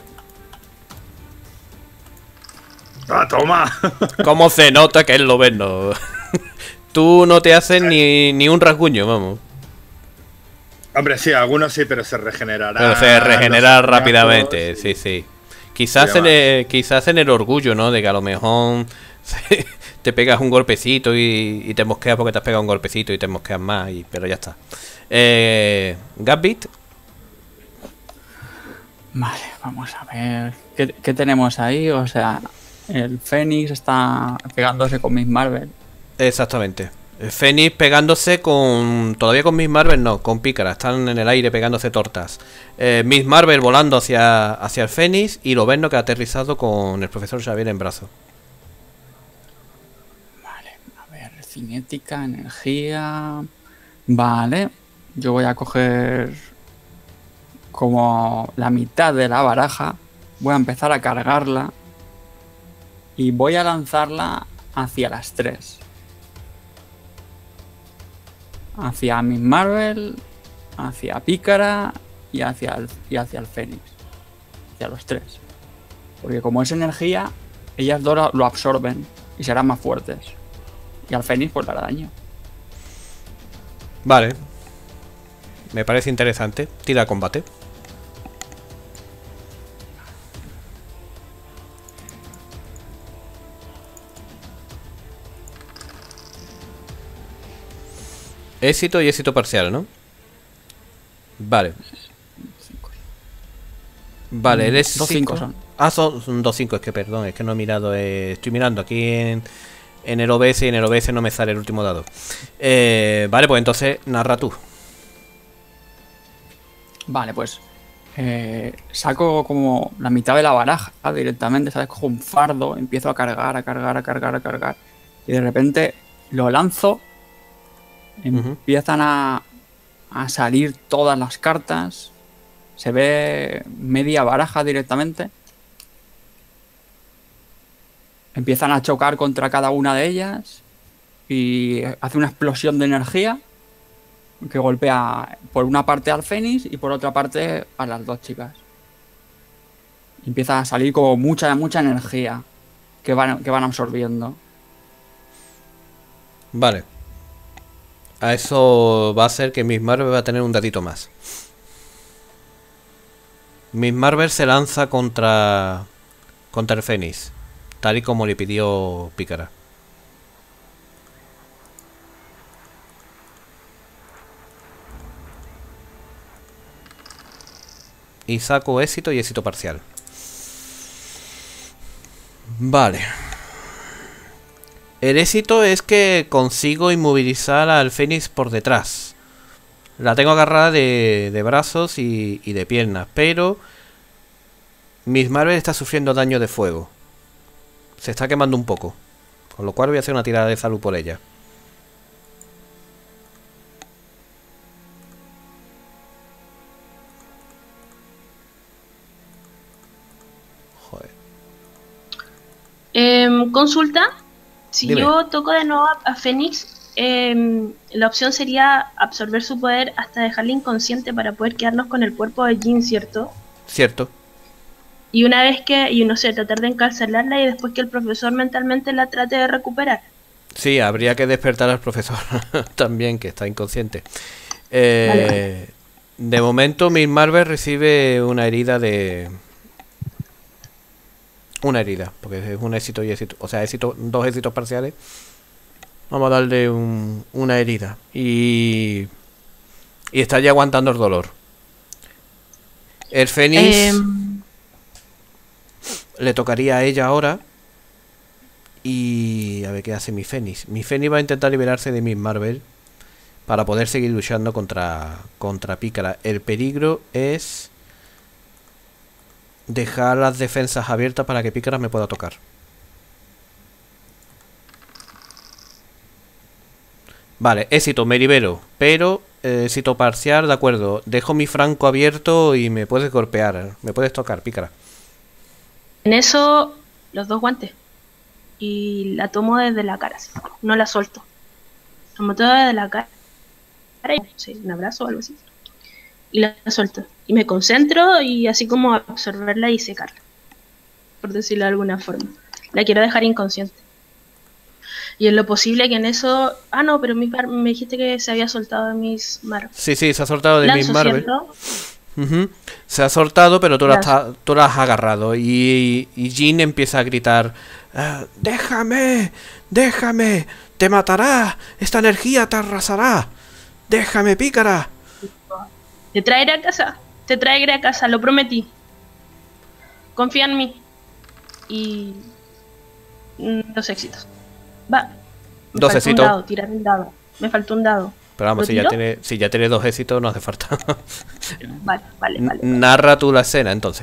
¡Ah, toma! ¿Cómo se nota que es Lobezno? Tú no te haces ni, ni un rasguño, vamos. Hombre, sí, algunos sí, pero se regenerará. Pero se regenera los rápidamente, coñazos sí, sí. Quizás y en, el, quizás en el orgullo, ¿no? De que a lo mejor te pegas un golpecito y, y te mosqueas porque te has pegado un golpecito y te mosqueas más, y, pero ya está. Eh, Gambit. Vale, vamos a ver. ¿Qué, qué tenemos ahí? O sea, el Fénix está pegándose con Miss Marvel. Exactamente. El Fénix pegándose con... Todavía con Miss Marvel no, con Pícara. Están en el aire pegándose tortas. Eh, Miss Marvel volando hacia, hacia el Fénix y Lobezno que ha aterrizado con el profesor Xavier en brazo. Vale, a ver, cinética, energía. Vale, yo voy a coger como la mitad de la baraja. Voy a empezar a cargarla y voy a lanzarla hacia las tres. Hacia Miss Marvel, hacia Pícara y hacia el, y hacia el Fénix. Hacia los tres. Porque como es energía, ellas dos lo- lo absorben y serán más fuertes. Y al Fénix pues le hará daño. Vale. Me parece interesante. Tira a combate. Éxito y éxito parcial, ¿no? Vale. Vale, el éxito... Dos cinco son. Ah, son, son dos cinco, es que perdón, es que no he mirado... Eh, estoy mirando aquí en, en el O B S y en el O B S no me sale el último dado. Eh, vale, pues entonces narra tú. Vale, pues eh, saco como la mitad de la baraja directamente, ¿sabes? Cojo un fardo, empiezo a cargar, a cargar, a cargar, a cargar. Y de repente lo lanzo. Ujú. Empiezan a, a salir todas las cartas. Se ve media baraja directamente. Empiezan a chocar contra cada una de ellas. Y hace una explosión de energía que golpea por una parte al Fénix y por otra parte a las dos chicas. Y empieza a salir como mucha, mucha energía que van, que van absorbiendo. Vale. A eso va a ser que Miss Marvel va a tener un datito más. Miss Marvel se lanza contra contra el Fénix, tal y como le pidió Pícara. Y saco éxito y éxito parcial. Vale. El éxito es que consigo inmovilizar al Fénix por detrás. La tengo agarrada de, de brazos y, y de piernas, pero Miss Marvel está sufriendo daño de fuego. Se está quemando un poco. Con lo cual voy a hacer una tirada de salud por ella. Joder. Em, consulta. Si Dime. yo toco de nuevo a, a Fénix, eh, la opción sería absorber su poder hasta dejarla inconsciente para poder quedarnos con el cuerpo de Jean, ¿cierto? Cierto. Y una vez que, y no sé, tratar de encarcelarla y después que el profesor mentalmente la trate de recuperar. Sí, habría que despertar al profesor también, que está inconsciente. Eh, Vale, vale. De momento, Miss Marvel recibe una herida de... Una herida, porque es un éxito y éxito. O sea, éxito, dos éxitos parciales. Vamos a darle un, una herida. Y... Y está ya aguantando el dolor. El Fénix... Em, Le tocaría a ella ahora. Y a ver qué hace mi Fénix. Mi Fénix va a intentar liberarse de Miss Marvel para poder seguir luchando contra, contra Pícara. El peligro es dejar las defensas abiertas para que Pícara me pueda tocar. Vale, éxito, me libero. Pero eh, éxito parcial, de acuerdo. Dejo mi franco abierto y me puedes golpear. Me puedes tocar, Pícara. en eso, los dos guantes. Y la tomo desde la cara, así. No la suelto. Tomo todo desde la cara. Y, sí, un abrazo o algo así. Y la suelto. Y me concentro y así como absorberla y secarla. Por decirlo de alguna forma. La quiero dejar inconsciente. Y en lo posible que en eso... Ah, no, pero mi par- me dijiste que se había soltado de mis manos. Sí, sí, se ha soltado de Miss Lanzo, Marvel. ¿cierto? Ujú. Se ha soltado, pero tú la, Lanzo. has- tú la has agarrado. Y, y Jean empieza a gritar: "Ah, déjame, déjame, te matará, esta energía te arrasará. Déjame, Pícara". Te traeré a casa. Te traeré a casa, lo prometí. Confía en mí. Y... mm, Dos éxitos. Va. Me Dos faltó éxitos. un dado, tirar un dado. Me faltó un dado. Pero vamos, ¿Lo si ya, tiro? tiene, si ya tiene dos éxitos, no hace falta. Vale, vale, vale. Narra tú la escena, entonces.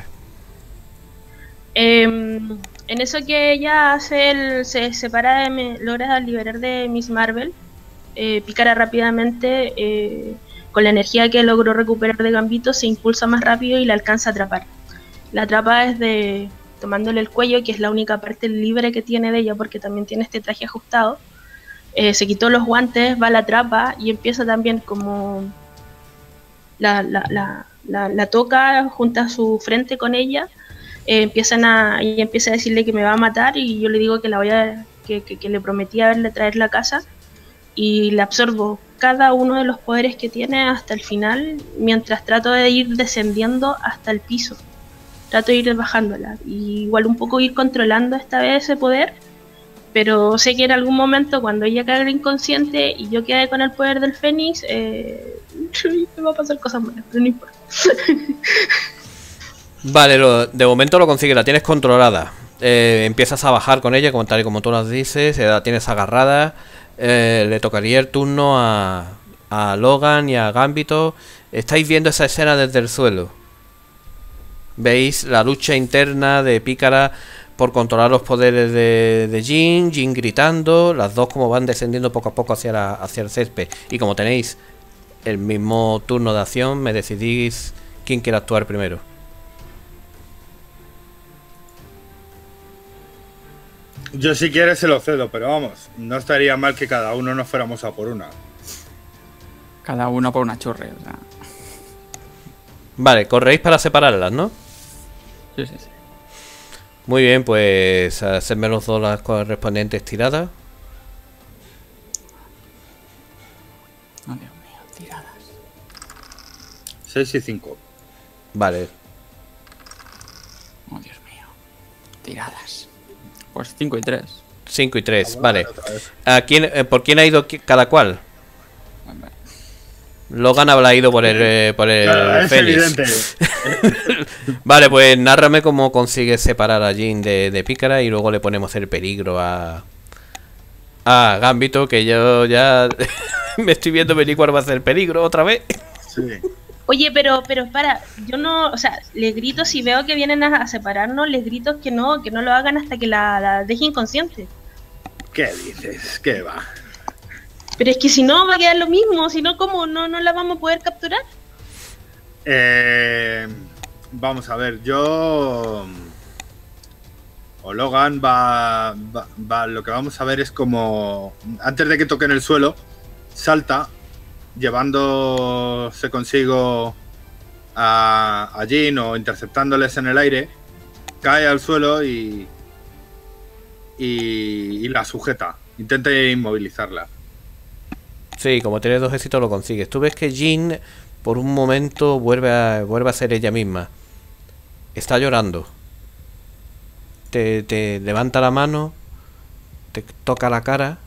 Em, en eso que ella hace, el, se separa de, me- logra liberar de Miss Marvel, eh, Pícara rápidamente, eh, con la energía que logró recuperar de Gambito, se impulsa más rápido y la alcanza a atrapar. La atrapa desde tomándole el cuello, que es la única parte libre que tiene de ella, porque también tiene este traje ajustado. Eh, se quitó los guantes, va a la atrapa y empieza también como la, la, la, la, la toca, junta su frente con ella. Eh, empiezan a, ella empieza a decirle que me va a matar y yo le digo que la voy a, que, que, que le prometí a verle traerla a casa y le absorbo cada uno de los poderes que tiene hasta el final, mientras trato de ir descendiendo hasta el piso. Trato de ir bajándola y igual un poco ir controlando esta vez ese poder, pero sé que en algún momento cuando ella caiga inconsciente y yo quede con el poder del Fénix, eh, me va a pasar cosas malas, pero no importa. Vale, lo- de momento lo consigues, la tienes controlada. Eh, empiezas a bajar con ella, como tal y como tú las dices, eh, la tienes agarrada. Eh, le tocaría el turno a, a Logan y a Gambito. Estáis viendo esa escena desde el suelo. Veis la lucha interna de Pícara por controlar los poderes de, de Jean, Jean gritando, las dos como van descendiendo poco a poco hacia, la- hacia el césped. Y como tenéis el mismo turno de acción, me decidís quién quiere actuar primero. Yo si quieres se lo cedo, pero vamos, no estaría mal que cada uno nos fuéramos a por una. Cada uno por una churre, o sea. Vale, corréis para separarlas, ¿no? Sí, sí, sí. Muy bien, pues hacedme los dos las correspondientes tiradas. Oh, Dios mío, tiradas. seis y cinco. Vale, Oh, Dios mío. Tiradas. Pues cinco y tres. cinco y tres, vale. Otra vez. ¿A quién, eh, ¿Por quién ha ido qui- cada cual? Vale. Logan habrá ido por el, eh, por el Claro, es Fénix. evidente. Vale, pues nárrame cómo consigues separar a Jean de, de Pícara y luego le ponemos el peligro a... A Gambito, que yo ya me estoy viendo venir cuál va a ser el peligro otra vez. Sí. Oye, pero, pero para, yo no, o sea, les grito si veo que vienen a, a separarnos, les grito que no, que no lo hagan hasta que la, la deje inconsciente. ¿Qué dices? ¿Qué va? Pero es que si no va a quedar lo mismo, si no, ¿cómo? ¿No, no la vamos a poder capturar? Eh, vamos a ver, yo... o Logan va, va, va... Lo que vamos a ver es como... Antes de que toquen el suelo, salta, llevándose consigo a, a Jean o interceptándoles en el aire, cae al suelo y, y, y la sujeta. Intenta inmovilizarla. Sí, como tienes dos éxitos lo consigues. Tú ves que Jean por un momento vuelve a, vuelve a ser ella misma. Está llorando. Te, te levanta la mano, te toca la cara.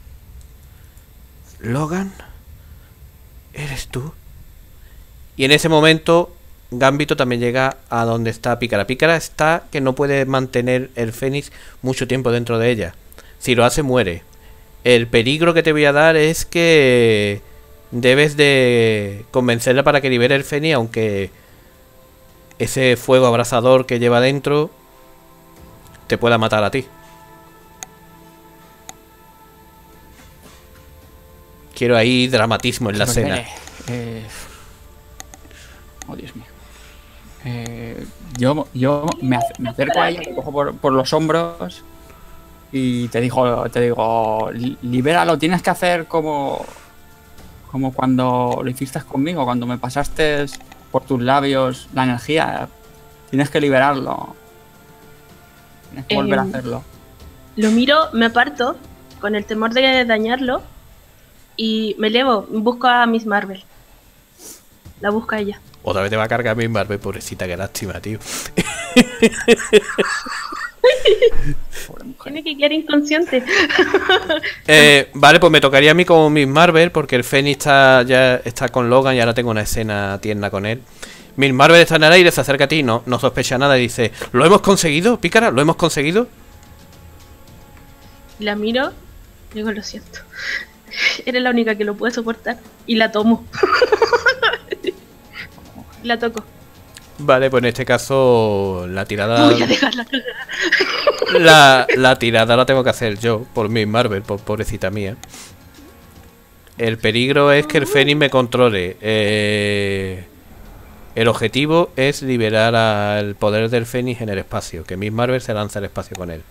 Logan, ¿eres tú? Y en ese momento Gambito también llega a donde está Pícara. Pícara está que no puede mantener el Fénix mucho tiempo dentro de ella. Si lo hace, muere. El peligro que te voy a dar es que debes de convencerla para que libere el Fénix, aunque ese fuego abrasador que lleva dentro te pueda matar a ti. Quiero ahí dramatismo en la Pero, escena. eh, eh, Oh, Dios mío. Eh, yo yo me, ac- me acerco a ella, te cojo por, por los hombros y te digo, te digo, "Li- libéralo, tienes que hacer como, como cuando lo hiciste conmigo, cuando me pasaste por tus labios la energía. Tienes que liberarlo. Tienes que volver a Em, hacerlo. Lo miro, me aparto, con el temor de dañarlo, y me elevo, busco a Miss Marvel. La busca ella. Otra vez te va a cargar mi Marvel, pobrecita, qué lástima, tío. Pobre mujer. Tiene que quedar inconsciente. Eh, vale, pues me tocaría a mí como Miss Marvel, porque el Fénix está, ya está con Logan y ahora tengo una escena tierna con él. Miss Marvel está en el aire, se acerca a ti, no, no sospecha nada y dice: ¿lo hemos conseguido, Pícara? ¿Lo hemos conseguido? La miro, digo, lo siento. Eres la única que lo puede soportar. Y la tomo. La toco. Vale, pues en este caso la tirada Voy a dejarla cagar. la, la tirada la tengo que hacer yo, por Miss Marvel, por pobrecita mía. El peligro es que el Fénix me controle. Eh, el objetivo es liberar al poder del Fénix en el espacio, que Miss Marvel se lanza al espacio con él.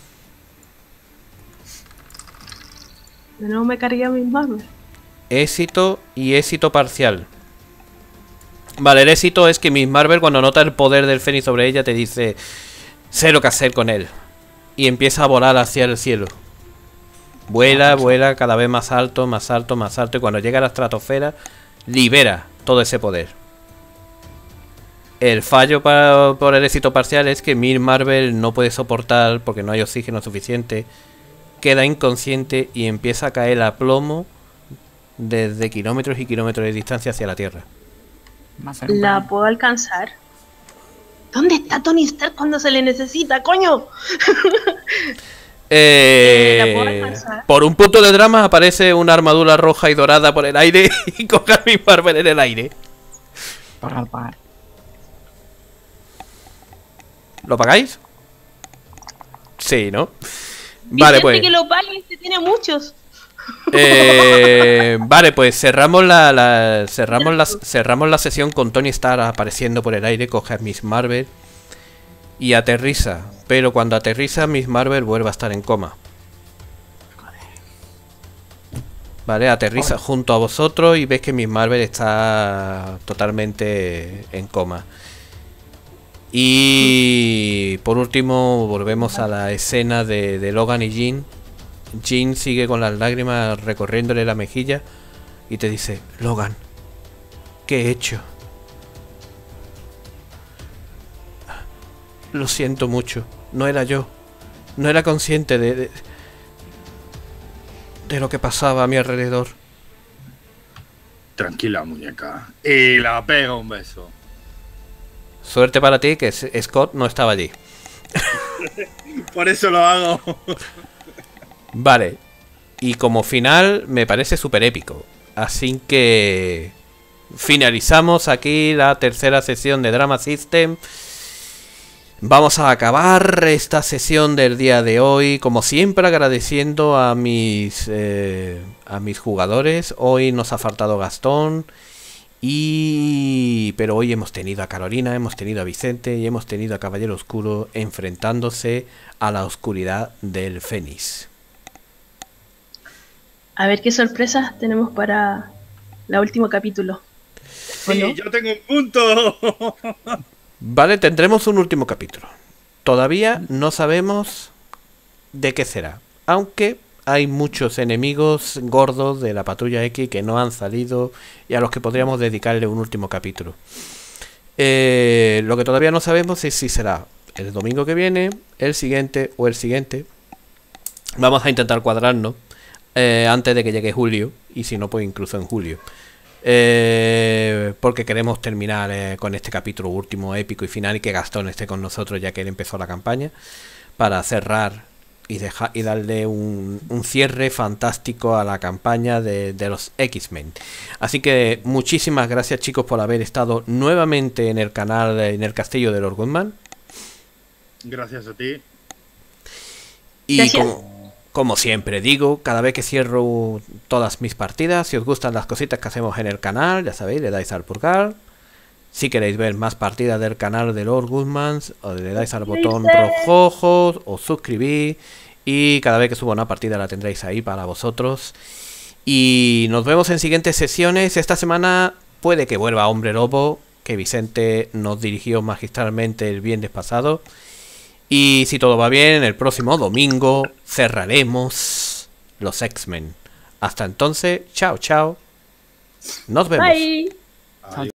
De nuevo me cargué a Miss Marvel. Éxito y éxito parcial. Vale, el éxito es que Miss Marvel, cuando nota el poder del Fénix sobre ella, te dice: sé lo que hacer con él. Y empieza a volar hacia el cielo. Vuela, vuela cada vez más alto, más alto, más alto. Y cuando llega a la estratosfera, libera todo ese poder. El fallo para, por el éxito parcial es que Miss Marvel no puede soportar, porque no hay oxígeno suficiente. Queda inconsciente y empieza a caer a plomo desde kilómetros y kilómetros de distancia hacia la Tierra. Va a ser un ¿La problema. puedo alcanzar? ¿Dónde está Tony Stark cuando se le necesita, coño? Eh, Eh, ¿la puedo alcanzar? por un punto de drama aparece una armadura roja y dorada por el aire y coge a Miss Marvel en el aire. Pagar, pagar. ¿Lo pagáis? Sí, ¿no? Vale, Vicente, pues. que lo pague, este tiene muchos. Eh, vale, pues cerramos la, la cerramos la cerramos la sesión con Tony Stark apareciendo por el aire, coge a Miss Marvel y aterriza. Pero cuando aterriza, Miss Marvel vuelve a estar en coma. Vale, aterriza junto a vosotros y ves que Miss Marvel está totalmente en coma. Y por último volvemos a la escena de, de Logan y Jean. Jean sigue con las lágrimas recorriéndole la mejilla y te dice: Logan, ¿qué he hecho? Lo siento mucho, no era yo. No era consciente de, de, de lo que pasaba a mi alrededor. Tranquila, muñeca. Y la pega un beso. Suerte para ti que S- Scott no estaba allí. Por eso lo hago. Vale. Y como final me parece súper épico. Así que finalizamos aquí la tercera sesión de Drama System. Vamos a acabar esta sesión del día de hoy, como siempre agradeciendo a mis eh, a mis jugadores. Hoy nos ha faltado Gastón Y pero hoy hemos tenido a Carolina, hemos tenido a Vicente y hemos tenido a Caballero Oscuro enfrentándose a la oscuridad del Fénix. A ver qué sorpresas tenemos para el último capítulo. ¿O Sí, no? yo tengo un punto. Vale, tendremos un último capítulo. Todavía no sabemos de qué será, aunque hay muchos enemigos gordos de la Patrulla X que no han salido y a los que podríamos dedicarle un último capítulo. Eh, lo que todavía no sabemos es si será el domingo que viene, el siguiente o el siguiente. Vamos a intentar cuadrarnos eh, antes de que llegue julio, y si no, pues incluso en julio. Eh, porque queremos terminar eh, con este capítulo último, épico y final, y que Gastón esté con nosotros ya que él empezó la campaña, para cerrar y, dejar, y darle un, un cierre fantástico a la campaña de, de los X-Men. Así que muchísimas gracias, chicos, por haber estado nuevamente en el canal, en el castillo de Lord Goodman. Gracias a ti. Y Gracias. como, como siempre digo, cada vez que cierro todas mis partidas, si os gustan las cositas que hacemos en el canal, ya sabéis, le dais al pulgar. Si queréis ver más partidas del canal de Lord Goodman, o le dais al botón rojo, os suscribís, y cada vez que suba una partida la tendréis ahí para vosotros. Y nos vemos en siguientes sesiones. Esta semana puede que vuelva Hombre Lobo, que Vicente nos dirigió magistralmente el viernes pasado. Y si todo va bien, el próximo domingo cerraremos los X-Men. Hasta entonces, chao, chao. Nos vemos. Bye. Adiós.